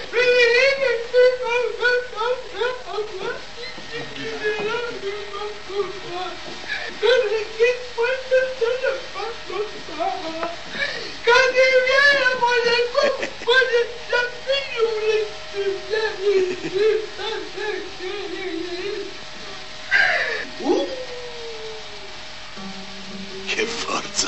Che forza!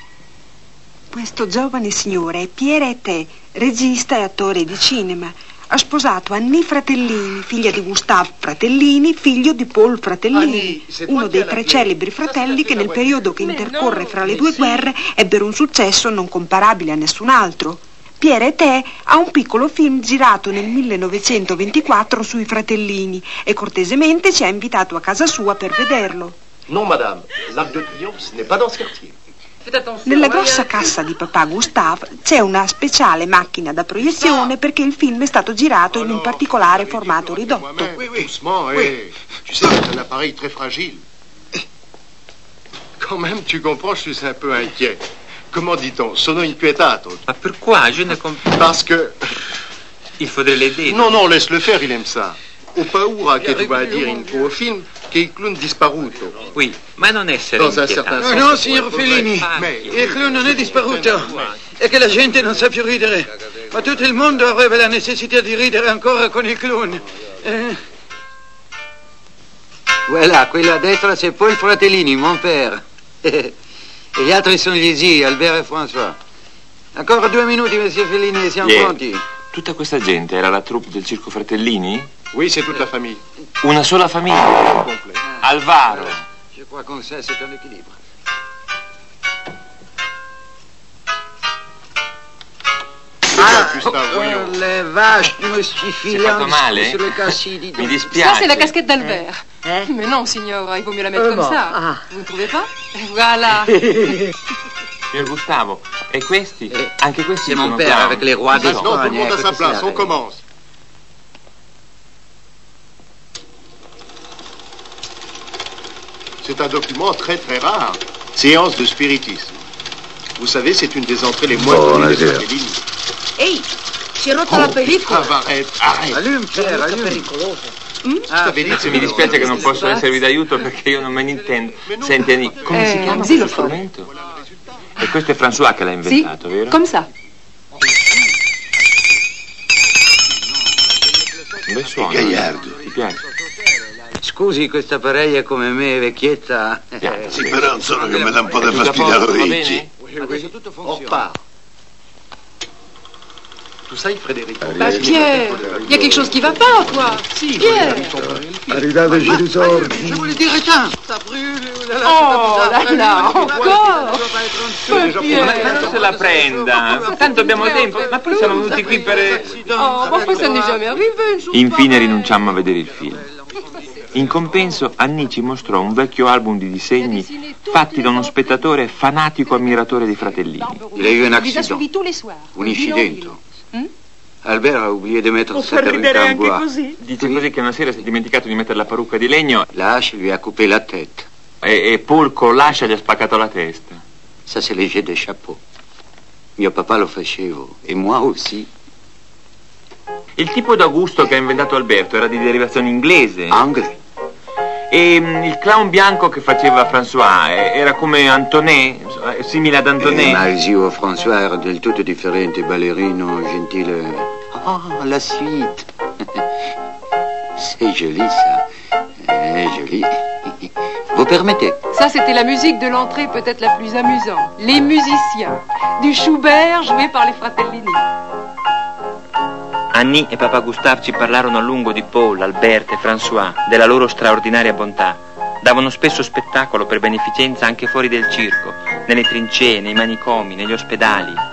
Questo giovane signore è Pierre Eté, regista e attore di cinema. ha sposato Annie Fratellini, figlia di Gustave Fratellini, figlio di Paul Fratellini, uno dei tre celebri fratelli che nel periodo che intercorre fra le due guerre ebbero un successo non comparabile a nessun altro. Pierre Eté ha un piccolo film girato nel millenovecentoventiquattro sui Fratellini e cortesemente ci ha invitato a casa sua per vederlo. Non, madame, l'Arc de Triomphe n'est pas dans ce quartier. Nella grossa cassa di papà Gustave c'è una speciale macchina da proiezione perché il film è stato girato in un particolare formato ridotto. Oui, oui, doucement, eh. Tu sais, c'est un appareil très fragile. Quand même, tu comprends, je suis un peu inquiet. Comment dit-on? Sono inquietato. Ma pourquoi? Je ne comprends. Parce que... Il faudrait l'aider. Non, non, laisse-le faire, il aime ça. Ho paura che tu vai a dire in tuo film che il clown disparuto. Oui, ma non essere Dans un certain No, senso. no, signor Fellini, il clown non è disparuto. È che la gente non sa più ridere. Ma tutto il mondo avrebbe la necessità di ridere ancora con il clown. Eh. Voilà, quella a destra c'est Paul Fratellini, mon père. E gli altri sono gli zii, Albert e François. Ancora due minuti, monsieur Fellini, siamo Yeah. pronti. Tutta questa gente era la troupe del Circo Fratellini? Oui, c'est toute la famille. Una sola famiglia? Alvaro. Je crois qu'on sait, c'est un équilibre. Ah, oh, le vache, je me suis filé fatto male? sur le cassidi. Mi Ça, dispiace. c'est la casquette d'Albert. Mais non, signora, il vaut mieux la mettre Euh, comme bon, ça. ah. Vous ne trouvez pas? Voilà. Signor Gustavo, e questi? Anche questi C'est mon sono père clown. avec les rois Maintenant, tout le d'Espagne. monde à sa Écoutez place, ça, on ouais. commence. C'est un document très très rare. Séance de spiritisme. Vous savez, c'est une des entrées les moins connues des Buonasera. Fratellini. Ehi, si è rotta la pellicola. Ah, arrête, arrête. Allume, Pierre, allume. Ah, vedi, Sì, mi dispiace che non posso esservi d'aiuto perché io non me ne intendo. Senti, Annie, come si Eh, chiama zio questo lo fa. strumento? E questo è François che l'ha Si, inventato, vero? comme ça. Un bel suono. Gagliardo. Ti piace? Scusi, questa parella come me, vecchietta. Piace, Sì, sì. però non sono che mi dà un po' di Tutto a fastidio posto, alle va orecchie. bene? Adesso tutto On funziona. repart. Tu sai, Frédéric? Bah, Pierre, il y a quelque chose qui va pas, toi. Pierre. Arrivate Girisordi. Je voulais dire, tiens, ça brûle. Oh là là, encore. Ma non se la prenda, tanto abbiamo tempo, ma poi siamo venuti qui per... Oh, ma poi ça n'est jamais arrivé. une chose Infine pareille. rinunciammo a vedere il film. In compenso, Annie ci mostrò un vecchio album di disegni fatti da uno spettatore fanatico ammiratore dei Fratellini. Il a eu un Il les a accident, suivis tous les soirs. un de ville en incidente. ville. Albert a oublié de mettre Pour sa faire perruque ridere en anche bois. così. Dice così che una sera si è dimenticato di mettere la parrucca di legno La hache lui a coupé la tête. e, e Paul con l'ascia gli ha spaccato la testa. Ça, c'est léger de chapeau. Mio papà lo facevo, e moi aussi. Il tipo d'Augusto che ha inventato Alberto era di derivazione inglese. Anglais. E mm, il clown bianco che faceva François eh, era come Antonet, eh, simile ad Eh, Antonet. ma il zio François era del tutto differente, ballerino, gentile. Ah, la suite. C'est joli, ça. Eh, joli. Vous permettez? Ça, c'était la musique de l'entrée peut-être la plus amusante. Les musiciens. Du Schubert joué par les Fratellini. Annie e papà Gustave ci parlarono a lungo di Paul, Albert e François, della loro straordinaria bontà. Davano spesso spettacolo per beneficenza anche fuori del circo, nelle trincee, nei manicomi, negli ospedali.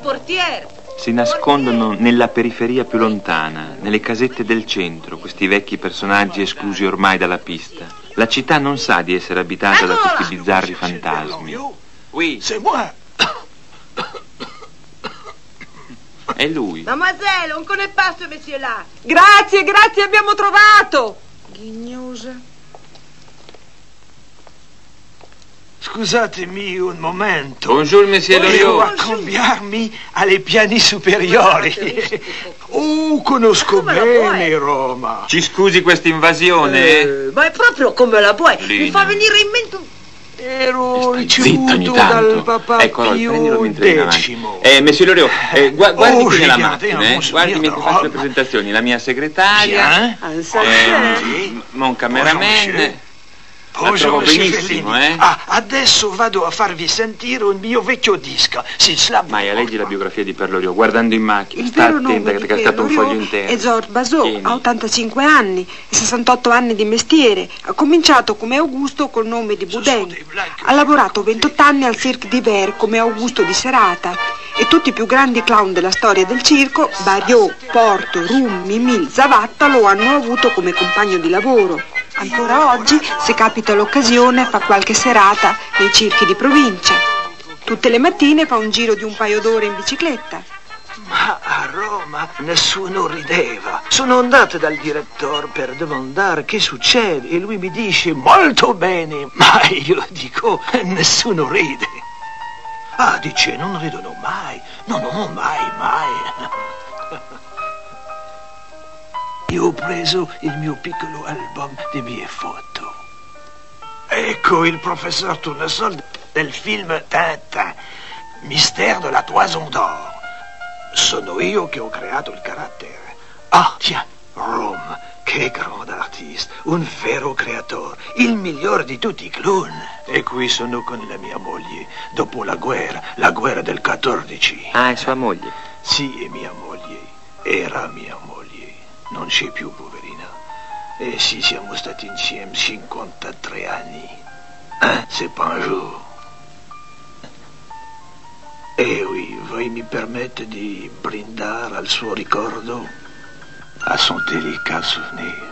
portiere. Si nascondono nella periferia più lontana, nelle casette del centro, questi vecchi personaggi esclusi ormai dalla pista. La città non sa di essere abitata da questi bizzarri fantasmi. Oui. C'est moi. È lui. Mademoiselle, on connaît pas ce monsieur-là. Grazie, grazie, abbiamo trovato. Ghignosa. Scusatemi un momento. Bonjour, monsieur Devo Loriot. accambiarmi alle piani superiori. Oh, conosco bene Roma. Ci scusi questa invasione? Eh, ma è proprio come la vuoi. Mi Lina. fa venire in mente un... Ero Zitta ogni ricevuto dal tanto. Papa Ecco, allora, prendilo Pio mentre viene avanti. decimo. Eh, monsieur Loriot, eh, gua- guardi Oh, qui nella regardez, macchina, eh. non so Guardi dire, mentre no. faccio le presentazioni. La mia segretaria, eh, mon cameraman. La trovo benissimo, eh. Ah, adesso vado a farvi sentire un mio vecchio disco. Si slap. Maia, leggi la biografia di Perlorio, guardando in macchina. Il Sta vero nome attenta di che è stato un foglio Perlorio intero. è Georges Bazot, Tieni. ha ottantacinque anni e sessantotto anni di mestiere. Ha cominciato come Augusto col nome di Boudin. Ha lavorato ventotto anni al Cirque d'Hiver come Augusto di Serata. E tutti i più grandi clown della storia del circo, Barriot, Porto, Rum, Mimì, Zavatta, lo hanno avuto come compagno di lavoro. Ancora oggi, se capita l'occasione, fa qualche serata nei circhi di provincia. Tutte le mattine fa un giro di un paio d'ore in bicicletta. Ma a Roma nessuno rideva. Sono andato dal direttore per domandare che succede e lui mi dice molto bene, ma io dico nessuno ride. Ah, dice, non ridono mai. No, no, mai, mai. Io ho preso il mio piccolo album di mie foto. Ecco il professor Tournesol del film Tintin, Mystère de la Toison d'Or. Sono io che ho creato il carattere. Ah, tiens, Rome, che grande artista, un vero creatore, il migliore di tutti i clown. E qui sono con la mia moglie, dopo la guerra, la guerra del quattordici. Ah, è sua moglie? Sì, è mia moglie, era mia moglie, non c'è più, poverina. E sì, siamo stati insieme cinquantatré anni. Eh, c'est pas un jour. E oui, voi mi permette di brindare al suo ricordo, à son délicat souvenir.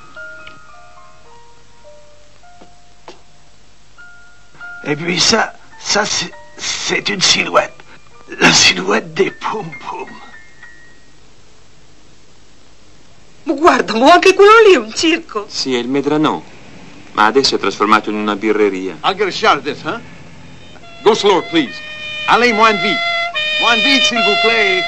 Et puis ça, ça c'est, c'est une silhouette. La silhouette des Pum Pum. Ma guarda, ma anche quello lì è un circo. Sì, è il Medrano, ma adesso è trasformato in una birreria. I'll get a shot at this, huh? Go slower, please. Allez, moins vite. Moins vite, s'il vous plaît.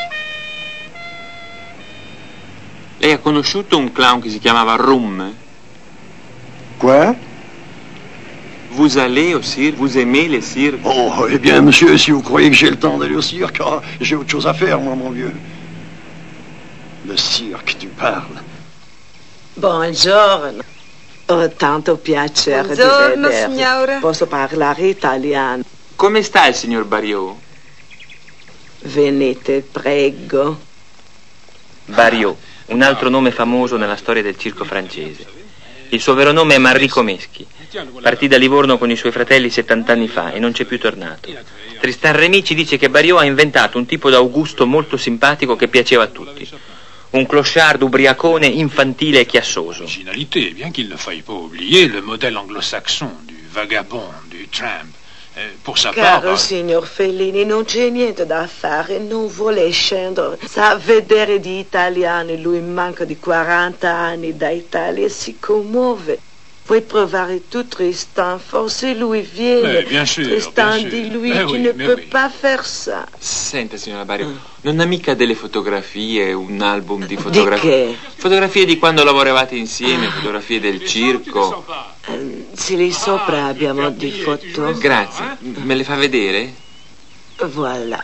Lei ha conosciuto un clown che si chiamava Rum? Quoi? Vous allez au cirque? Vous aimez les cirques? Oh, eh bien, monsieur, si vous croyez que j'ai le temps d'aller au cirque, ah, j'ai autre chose à faire, moi, mon vieux. Le cirque, tu parles. Buongiorno. Ho tanto piacere Buongiorno, di vedervi. signora. Posso parlare italiano? Come sta il signor Barriot? Venite, prego. Barriot, un altro nome famoso nella storia del circo francese. Il suo vero nome è Manrico Meschi. Partì da Livorno con i suoi fratelli settant'anni fa e non c'è più tornato. Tristan Remy ci dice che Barriot ha inventato un tipo d'Augusto molto simpatico che piaceva a tutti. Un clochard ubriacone, infantile e chiassoso. Originalité, bien qu'il ne faille pas oublier le modèle anglo-saxon du vagabond, du tramp. Eh, pour sa part, Caro signor Fellini, non c'è niente da fare, non vuole scendere. Sa vedere di italiani, lui manca di quaranta anni da Italia e si commuove. Vuoi provare tu Tristan? Forse lui viene. Eh, bien sûr, Tristan, bien sûr. dis-lui Eh che oui, ne mais peut oui. pas faire ça. Senta, signora Barriot, non ha mica delle fotografie, un album di fotografie? che? Fotografie di quando lavoravate insieme, fotografie del circo. Eh, sì, lì sopra abbiamo di foto. Grazie, me le fa vedere? Voilà.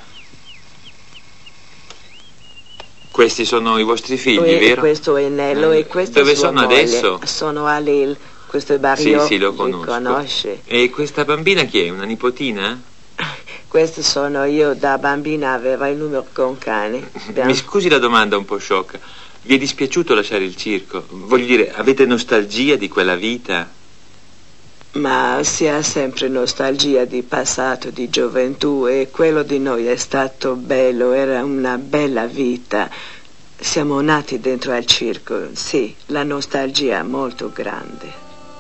Questi sono i vostri figli, Lui- vero? Questo è Nello e questo Dove è sua sono moglie. adesso? Sono a Lille. Questo è Sì, Barriot. sì, lo Li conosco. conosce? E questa bambina chi è? Una nipotina? Questo sono io, da bambina aveva il numero con cane. Mi scusi la domanda un po' sciocca. Vi è dispiaciuto lasciare il circo? Voglio dire, avete nostalgia di quella vita? Ma si ha sempre nostalgia di passato, di gioventù, e quello di noi è stato bello, era una bella vita. Siamo nati dentro al circo, sì, la nostalgia è molto grande.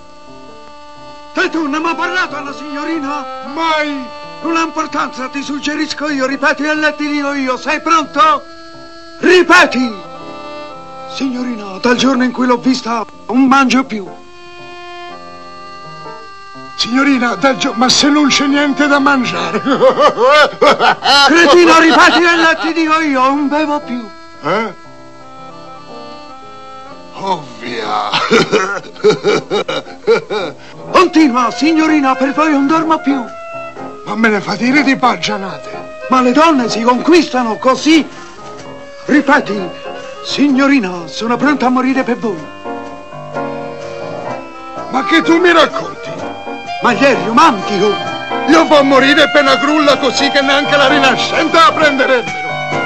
E tu non mi hai parlato alla signorina? Mai! Non ha importanza, ti suggerisco io, ripeti e ti dico io, sei pronto? Ripeti! Signorina, dal giorno in cui l'ho vista, non mangio più. Signorina, dal giorno... ma se non c'è niente da mangiare. Cretino, ripeti e ti dico io, non bevo più. Eh? Ovvia. Continua, signorina, per voi non dormo più. Ma me ne fa dire di baggianate. Ma le donne si conquistano così. Ripeti, signorina, sono pronta a morire per voi. Ma che tu mi racconti? Ma ieri romantico. Io può morire per una grulla così che neanche la Rinascente la prenderebbero.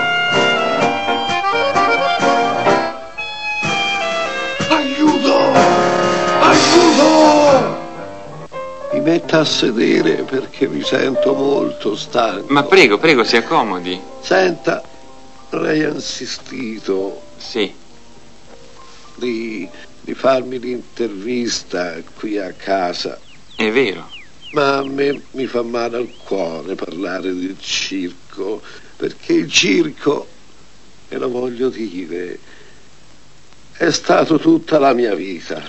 Aiuto! Aiuto! Mi metta a sedere perché mi sento molto stanco. Ma prego, prego, si accomodi. Senta, lei ha insistito. Sì. Di, di farmi l'intervista qui a casa. È vero. Ma a me mi fa male al cuore parlare del circo, perché il circo, e lo voglio dire, è stato tutta la mia vita.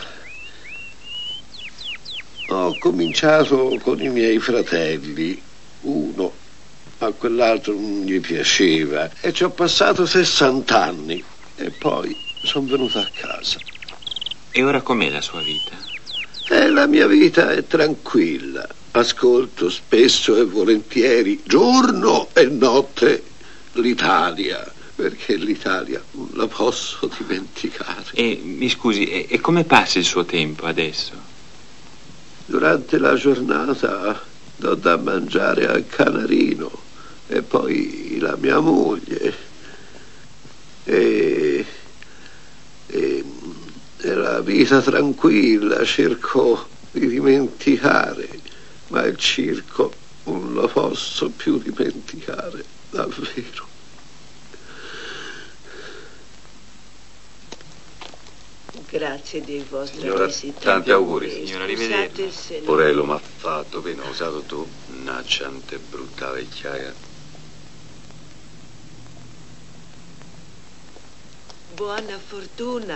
Ho cominciato con i miei fratelli, uno, a quell'altro non gli piaceva, e ci ho passato sessant'anni, e poi sono venuto a casa. E ora com'è la sua vita? E la mia vita è tranquilla. Ascolto spesso e volentieri, giorno e notte, l'Italia, perché l'Italia non la posso dimenticare. E mi scusi, e, e come passa il suo tempo adesso? Durante la giornata do da mangiare al canarino e poi la mia moglie e, e, e la vita tranquilla cerco di dimenticare, ma il circo non lo posso più dimenticare, davvero. Grazie dei vostri Signora, visita. tanti auguri. Signora, arrivederci. Porello m'ha fatto, appena usato tu, una ciante brutta vecchiaia. Buona fortuna.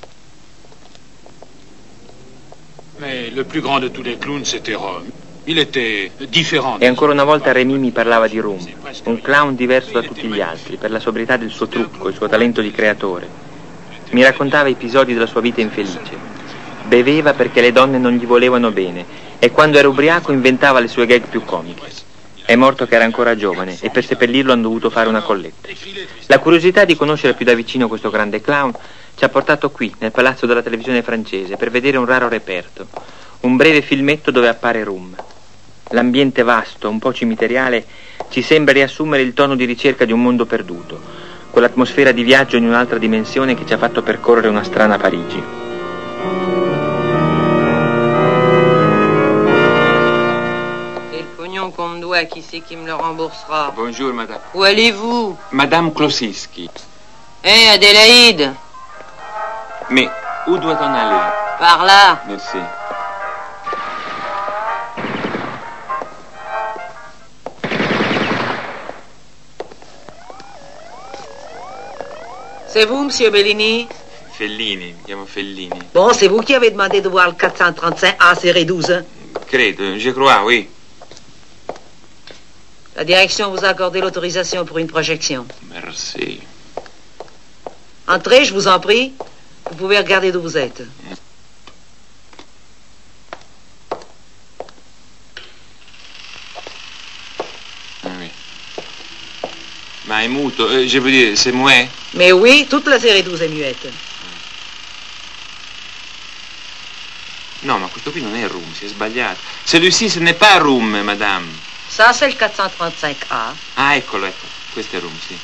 Mais le plus grand de tous les clowns, c'était Rome. Il était différent. E ancora una volta Rémy mi parlava di Rum, un clown diverso da tutti gli altri, per la sobrietà del suo trucco, il suo talento di creatore. Mi raccontava episodi della sua vita infelice. Beveva perché le donne non gli volevano bene e quando era ubriaco inventava le sue gag più comiche. È morto che era ancora giovane e per seppellirlo hanno dovuto fare una colletta. La curiosità di conoscere più da vicino questo grande clown ci ha portato qui, nel palazzo della televisione francese, per vedere un raro reperto, un breve filmetto dove appare Rum. L'ambiente vasto, un po' cimiteriale, ci sembra riassumere il tono di ricerca di un mondo perduto, quell'atmosfera di viaggio in un'altra dimensione che ci ha fatto percorrere una strana Parigi. Et le pognon qu'on me doit, qui c'est qui me le remboursera? Bonjour, madame. Où allez-vous? Madame Klosowski. Eh, Adélaïde? Mais où doit-on aller? Par là. Merci. C'est vous, monsieur Bellini? Fellini, mi chiamo Fellini. Bon, c'est vous qui avez demandé de voir le quatre cent trente-cinq A série douze. Credo, je crois, oui. La direction vous a accordé l'autorisation pour une projection. Merci. Entrez, je vous en prie. Vous pouvez regarder d'où vous êtes. Oui. Ma è muto, eh, je veux dire, c'est muet? Mais oui, toute la série douze est muette. No, ma questo qui non è Rum, si è sbagliato. Celui-ci, ce n'est pas Rum, madame. Ça, c'est le quatre cent trente-cinq A. Ah, eccolo, ecco. Questo è Rum, sì.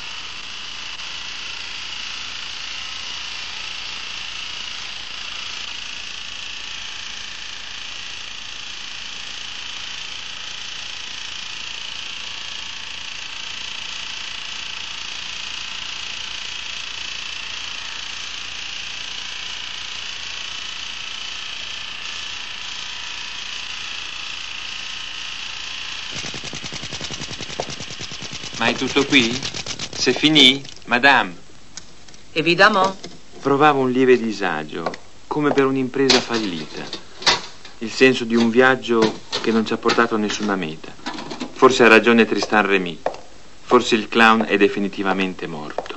Ma è tutto qui? C'est fini, madame? Évidemment. Provavo un lieve disagio, come per un'impresa fallita. Il senso di un viaggio che non ci ha portato a nessuna meta. Forse ha ragione Tristan Remy. Forse il clown è definitivamente morto.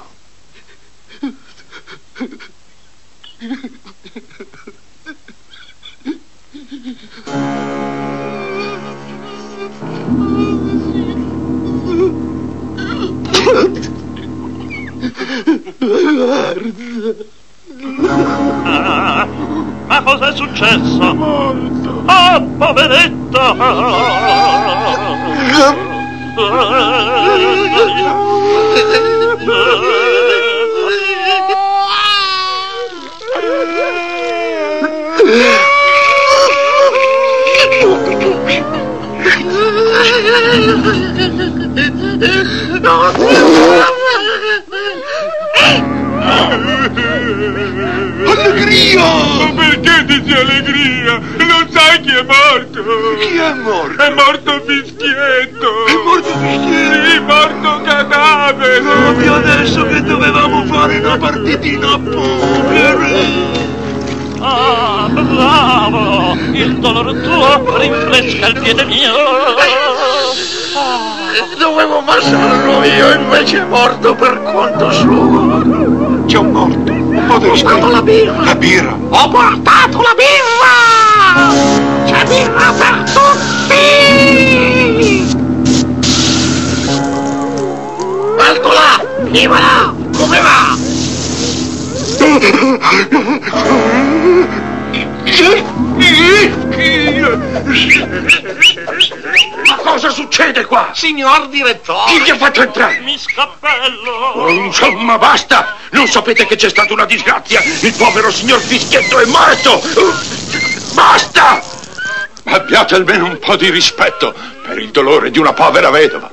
Ah, ma cos'è successo? Morto. Ah, poveretto! Allegria! Ma perché dici allegria? Non sai chi è morto? Chi è morto? È morto Fischietto! È morto Fischietto? Sì, morto cadavere! Proprio adesso che dovevamo fare una partitina a poker! Ah, bravo! Il dolore tuo rinfresca il piede mio! Dovevo passarlo io, invece è morto per conto suo! C'è un morto! Un po' di rispetto! La birra! La birra! Ho portato la birra! C'è birra per tutti! Alto là! Chi va là? Come va? Ma cosa succede qua? Signor direttore! Chi ti ha fatto entrare? Mi scappello! Oh, insomma, basta! Non sapete che c'è stata una disgrazia? Il povero signor Fischietto è morto! Basta! Abbiate almeno un po' di rispetto per il dolore di una povera vedova.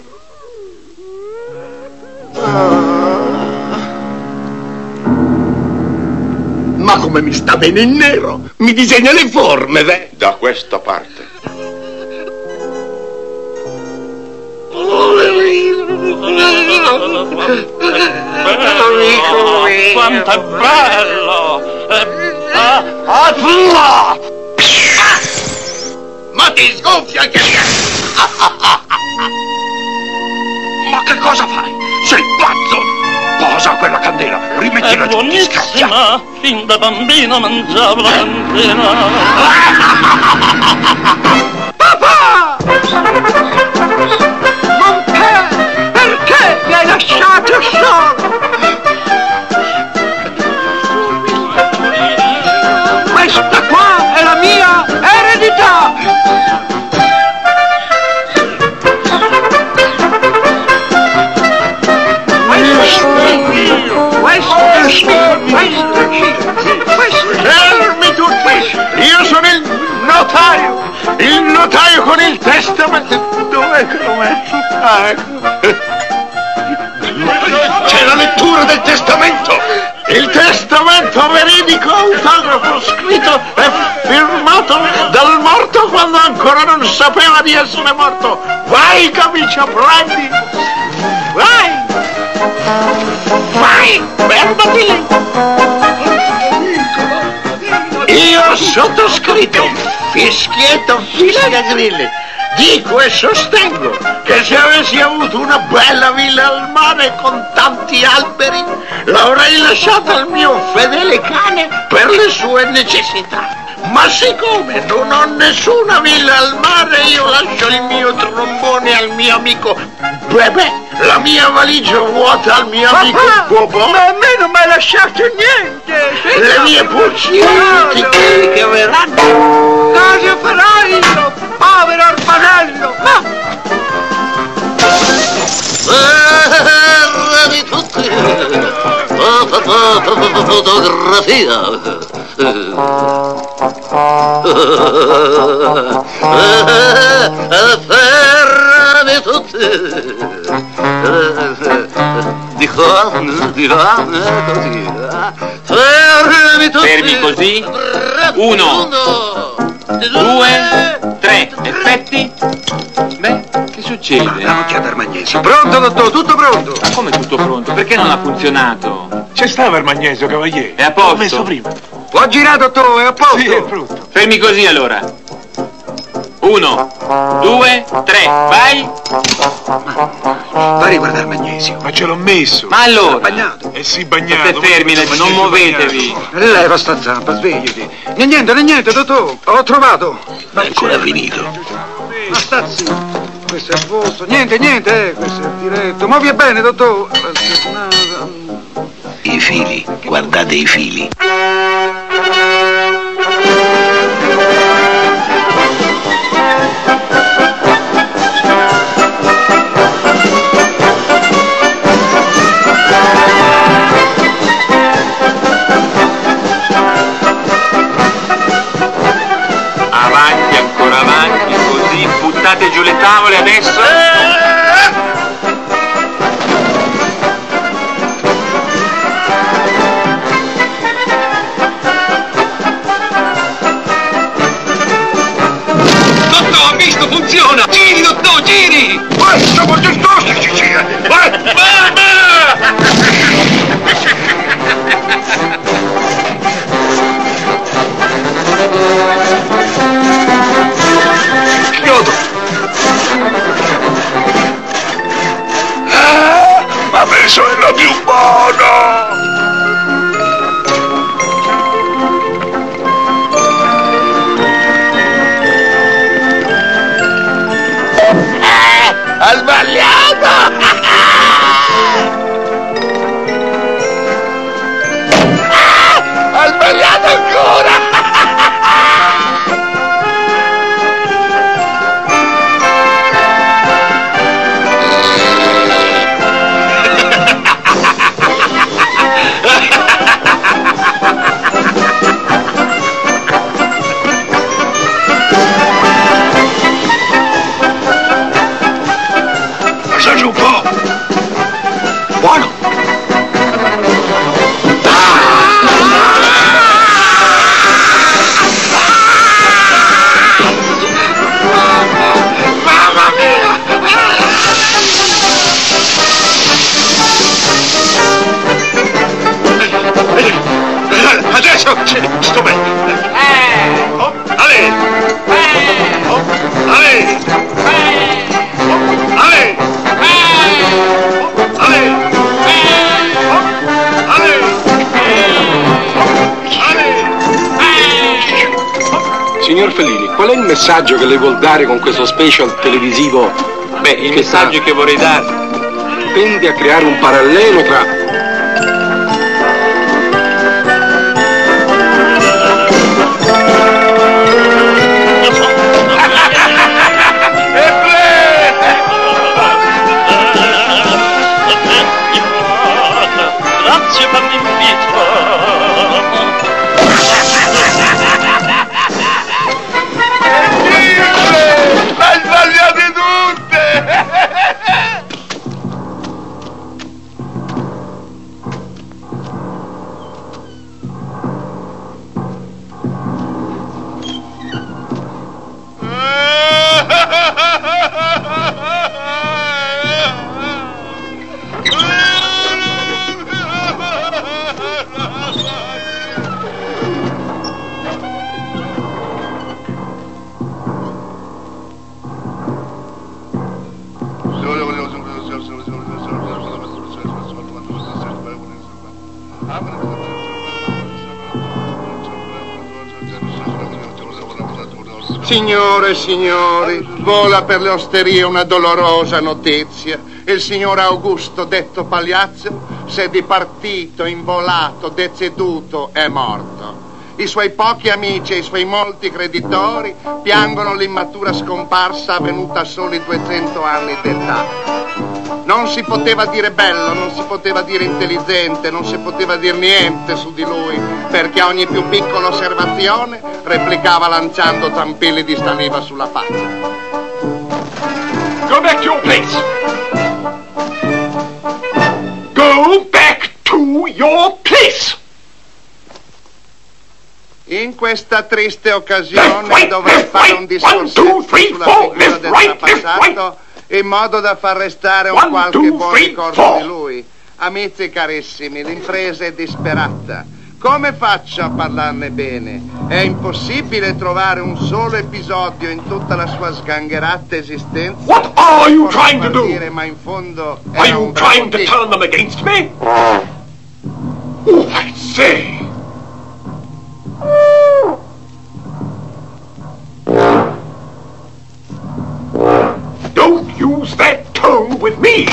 Ma come mi sta bene in nero! Mi disegna le forme, beh! Da questa parte. Bello, quanto è bello! Ah, ah, ma ti sgonfia che... Ma che cosa fai? Sei pazzo! Posa quella candela, rimettila giù, ti scappia! Fin da bambino mangiavo la candela! Papà! Monte, perché mi hai lasciato solo? Questa qua è la mia eredità! Fermi tutti! Io sono il notaio! Il notaio con il testamento! Dov'è che l'ho messo? Ah, ecco! C'è la lettura del testamento! Il testamento veridico, autografo, scritto e firmato dal morto quando ancora non sapeva di essere morto! Vai, camicia, prendi! Vai! Vai! Fermati lì! Io ho sottoscritto Fischietto Fischiagrilli. Dico e sostengo che se avessi avuto una bella villa al mare con tanti alberi, l'avrei lasciata al mio fedele cane per le sue necessità. Ma siccome non ho nessuna villa al mare, io lascio il mio trombone al mio amico Bebè, la mia valigia vuota al mio amico Bobò. Ma a me non mi hai lasciato niente! Le mie pulcine che verranno! Cosa farai io, povero orfanello? Ma... Guerra di tutti! Fotografia! Ferra di tutti! Di qua, di là, così. Fermi tutti! Fermi così. Uno, due, tre. Effetti? Beh, che succede? succede? La occhiata al magnesio. Pronto, dottore, tutto pronto. Ma come tutto pronto? Perché non ha funzionato? C'è stava il magnesio, cavaliere. È a posto? L'ho messo prima. Ho girato, dottore, è a posto. Sì, è pronto. Fermi così allora. Uno, due, tre, vai. Vai a riguardare il magnesio. Ma ce l'ho messo. Ma allora? Bagnato. Eh sì, bagnato. State fermi, non muovetevi. Leva sta zampa, svegliati. Niente, niente, niente, dottore. Ho trovato. Ma è ancora finito. Ma sta zitto. Questo è il vostro. Niente, niente, eh. Questo è il diretto. Ma via bene, dottore. I fili, guardate i fili. Avanti, ancora avanti, così, buttate giù le tavole adesso. Dottore, ho visto, funziona! Giri, dottore, giri! Vai, siamo disposti, Cecilia! Vai! Chiodo! Ah, ma messo è la più buona! Ha sbagliato! Ha sbagliato ancora! Assaggia un po'! Buono! Mamma mia! Adesso sto bene! Oh, Ale! Oh, Ale! Ale! Ale! Signor Fellini, qual è il messaggio che lei vuol dare con questo special televisivo? Beh, il messaggio che vorrei dare tende a creare un parallelo tra... Grazie per l'invito. L'hai sbagliate tutte! Signore e signori, vola per le osterie una dolorosa notizia. Il signor Augusto, detto Pagliazzo, s'è dipartito, involato, deceduto, è morto. I suoi pochi amici e i suoi molti creditori piangono l'immatura scomparsa avvenuta a soli duecento anni d'età. Non si poteva dire bello, non si poteva dire intelligente, non si poteva dire niente su di lui, perché a ogni più piccola osservazione replicava lanciando tampilli di saliva sulla faccia. Go back to your place! Go back to your place! In questa triste occasione dovrei fare un discorso sulla figura del trapassato in modo da far restare un One, qualche two, buon three, ricordo four. di lui. Amici carissimi, l'impresa è disperata. Come faccio a parlarne bene? È impossibile trovare un solo episodio in tutta la sua sgangherata esistenza. What are you trying to do? Dire, ma in fondo Are era you un trying to bravo turn them against me? Oh, I say. Don't use that tone with me.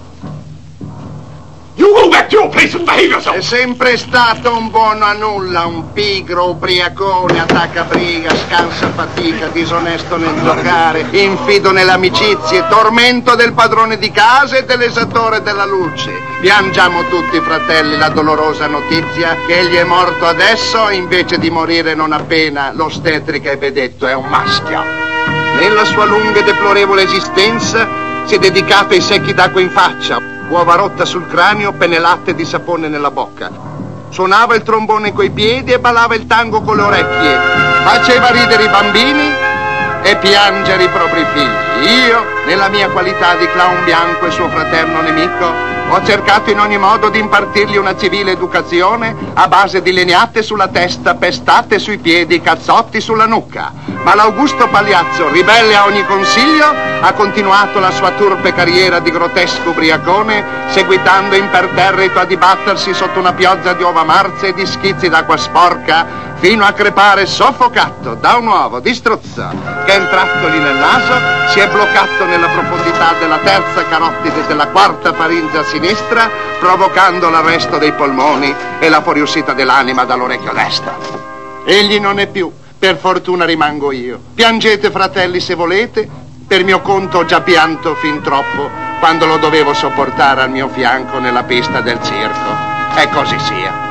You go back to your place and behave yourself. È sempre stato un buono a nulla, un pigro, ubriacone, attacca briga, scansa fatica, disonesto nel giocare, infido nelle amicizie, tormento del padrone di casa e dell'esattore della luce. Piangiamo tutti, fratelli, la dolorosa notizia che egli è morto adesso invece di morire non appena l'ostetrica ebbe detto è un maschio. Nella sua lunga e deplorevole esistenza si è dedicato ai secchi d'acqua in faccia, uova rotta sul cranio, penne latte di sapone nella bocca. Suonava il trombone coi piedi e ballava il tango con le orecchie. Faceva ridere i bambini e piangere i propri figli. Io, nella mia qualità di clown bianco e suo fraterno nemico, ho cercato in ogni modo di impartirgli una civile educazione a base di legnate sulla testa, pestate sui piedi, cazzotti sulla nuca. Ma l'Augusto Pagliazzo, ribelle a ogni consiglio, ha continuato la sua turpe carriera di grottesco ubriacone, seguitando imperterrito a dibattersi sotto una pioggia di uova marze e di schizzi d'acqua sporca, fino a crepare soffocato da un uovo di struzzo che, entratogli nel naso, si è bloccato nella profondità della terza carottide e della quarta faringe a sinistra, provocando l'arresto dei polmoni e la fuoriuscita dell'anima dall'orecchio destro. Egli non è più. Per fortuna rimango io. Piangete, fratelli, se volete. Per mio conto ho già pianto fin troppo quando lo dovevo sopportare al mio fianco nella pista del circo. E così sia.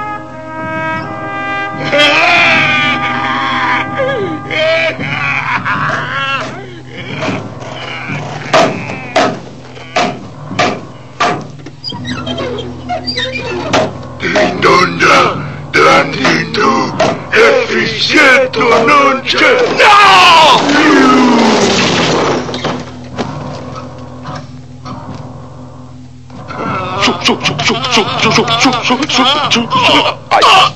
Dondra, Dandino, e fischietto non c'è. No! Su, su, su, su, su, su, su, su, su, su, su, su. Ai.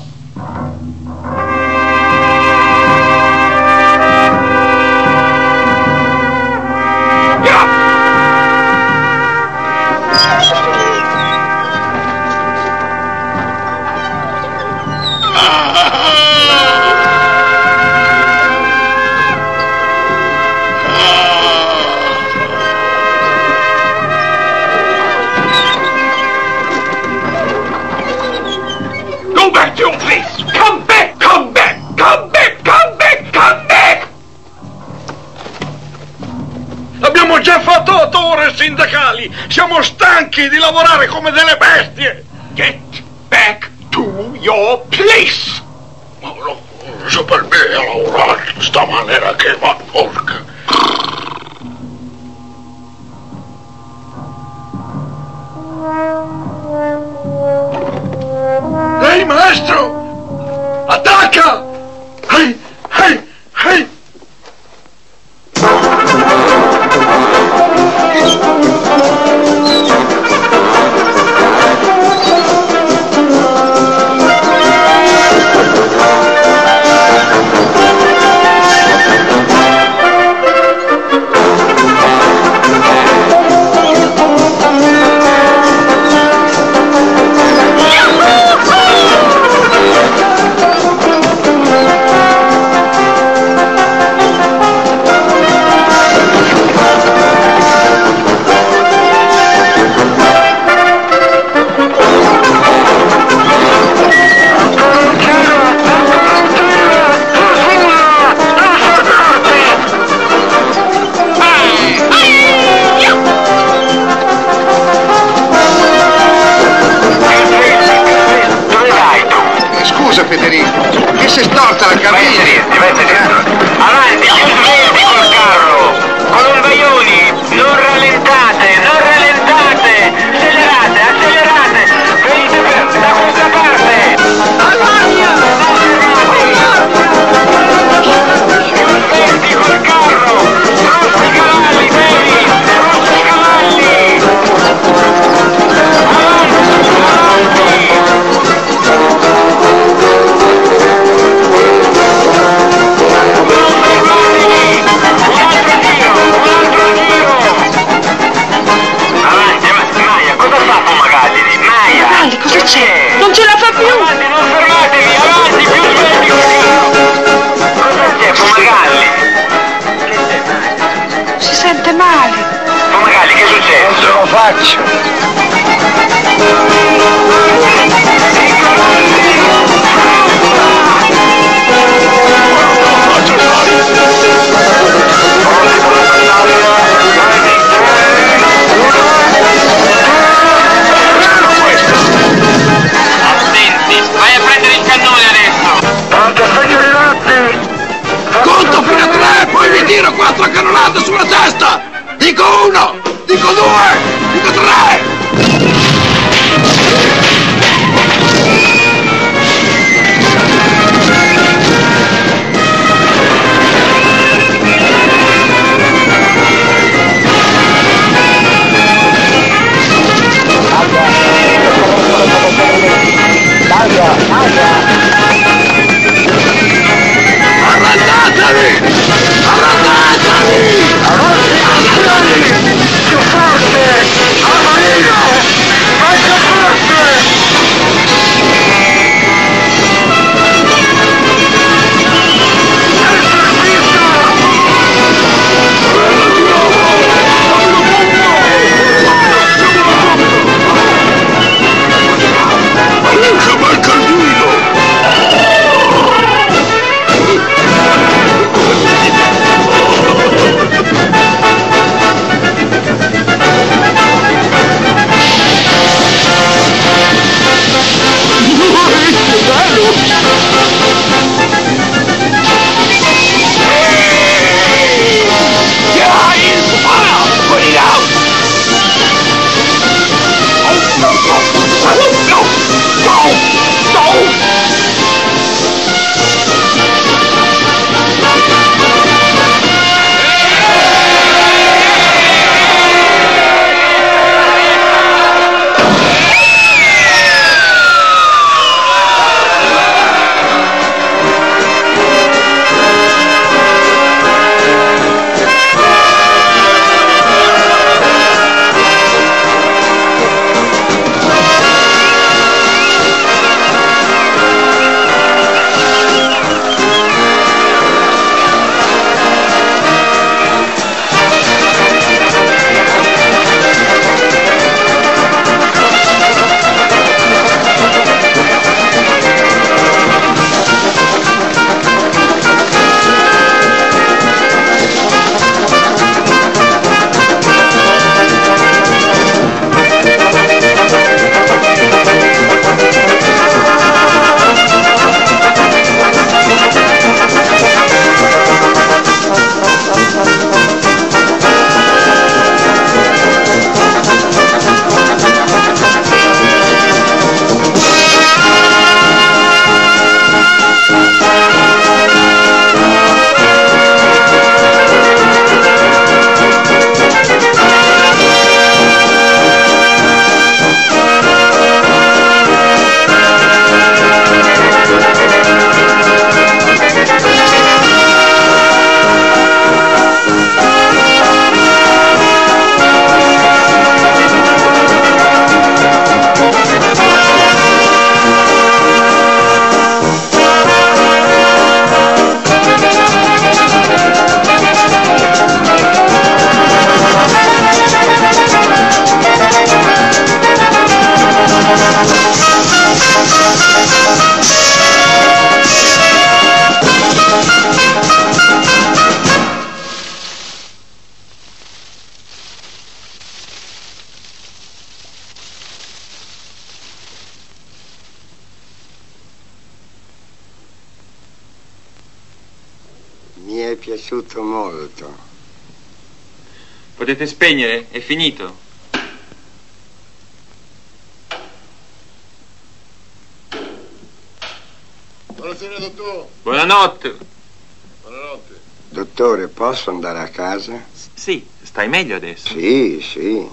Go back to your place! Come back! Come back! Come back! Come back! Come back! Abbiamo già fatto otto ore sindacali! Siamo stanchi di lavorare come delle bestie! Get back to your place! Ma lo so per me a lavorare in sta maniera che va porca! Ehi, maestro! Attacca! Ehi, ehi, ehi! Federico, che si è storta la caviglia? Avanti, più svelti col carro! Colombaioni, non rallentate, non rallentate! Accelerate, accelerate! Venite per da questa parte! Almania! Più svelti col carro! Rossi cavalli, veri! Rossi cavalli! Magalli, Maia! Magalli, cosa c'è? Non ce la fa più! Avanti, non fermatevi, avanti, più sveglio così! Cosa c'è, Fumagalli? Che c'è? Si sente male. Fumagalli, che è successo? Non ce lo faccio! Attenti, vai a prendere il cannone adesso! Conto fino a tre, poi vi tiro quattro cannonate sulla testa! Dico uno, dico due, dico tre! Arrandatevi! Arrandatevi! Arrandatevi! Più forte! Amarino! Vai più forte! Manca, manca il guido! Mi è piaciuto molto. Potete spegnere, è finito. Buonasera, dottore. Buonanotte. Buonanotte. Dottore, posso andare a casa? Sì, stai meglio adesso? Sì, sì.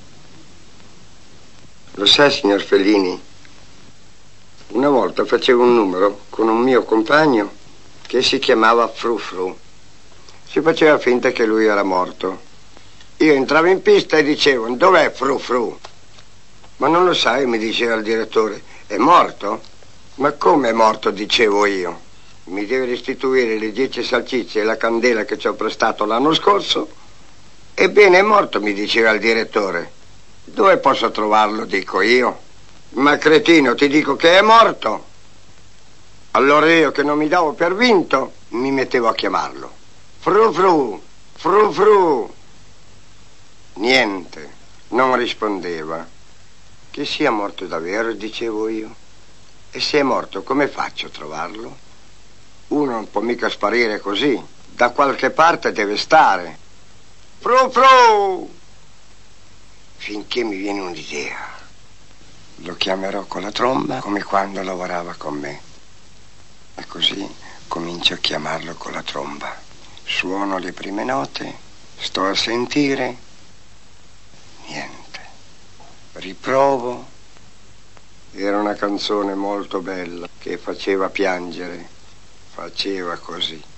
Lo sa, signor Fellini, una volta facevo un numero con un mio compagno che si chiamava Fru Fru. Si faceva finta che lui era morto. Io entravo in pista e dicevo: dov'è Fru Fru? Ma non lo sai, mi diceva il direttore, è morto? Ma come è morto, dicevo io. Mi deve restituire le dieci salsicce e la candela che ci ho prestato l'anno scorso? Ebbene, è morto, mi diceva il direttore. Dove posso trovarlo, dico io? Ma cretino, ti dico che è morto. Allora io, che non mi davo per vinto, mi mettevo a chiamarlo. Fru fru, fru fru. Niente, non rispondeva. Che sia morto davvero, dicevo io. E se è morto, come faccio a trovarlo? Uno non può mica sparire così. Da qualche parte deve stare. Fru fru! Finché mi viene un'idea. Lo chiamerò con la tromba come quando lavorava con me. E così comincio a chiamarlo con la tromba. Suono le prime note, sto a sentire. Niente. Riprovo. Era una canzone molto bella che faceva piangere. Faceva così.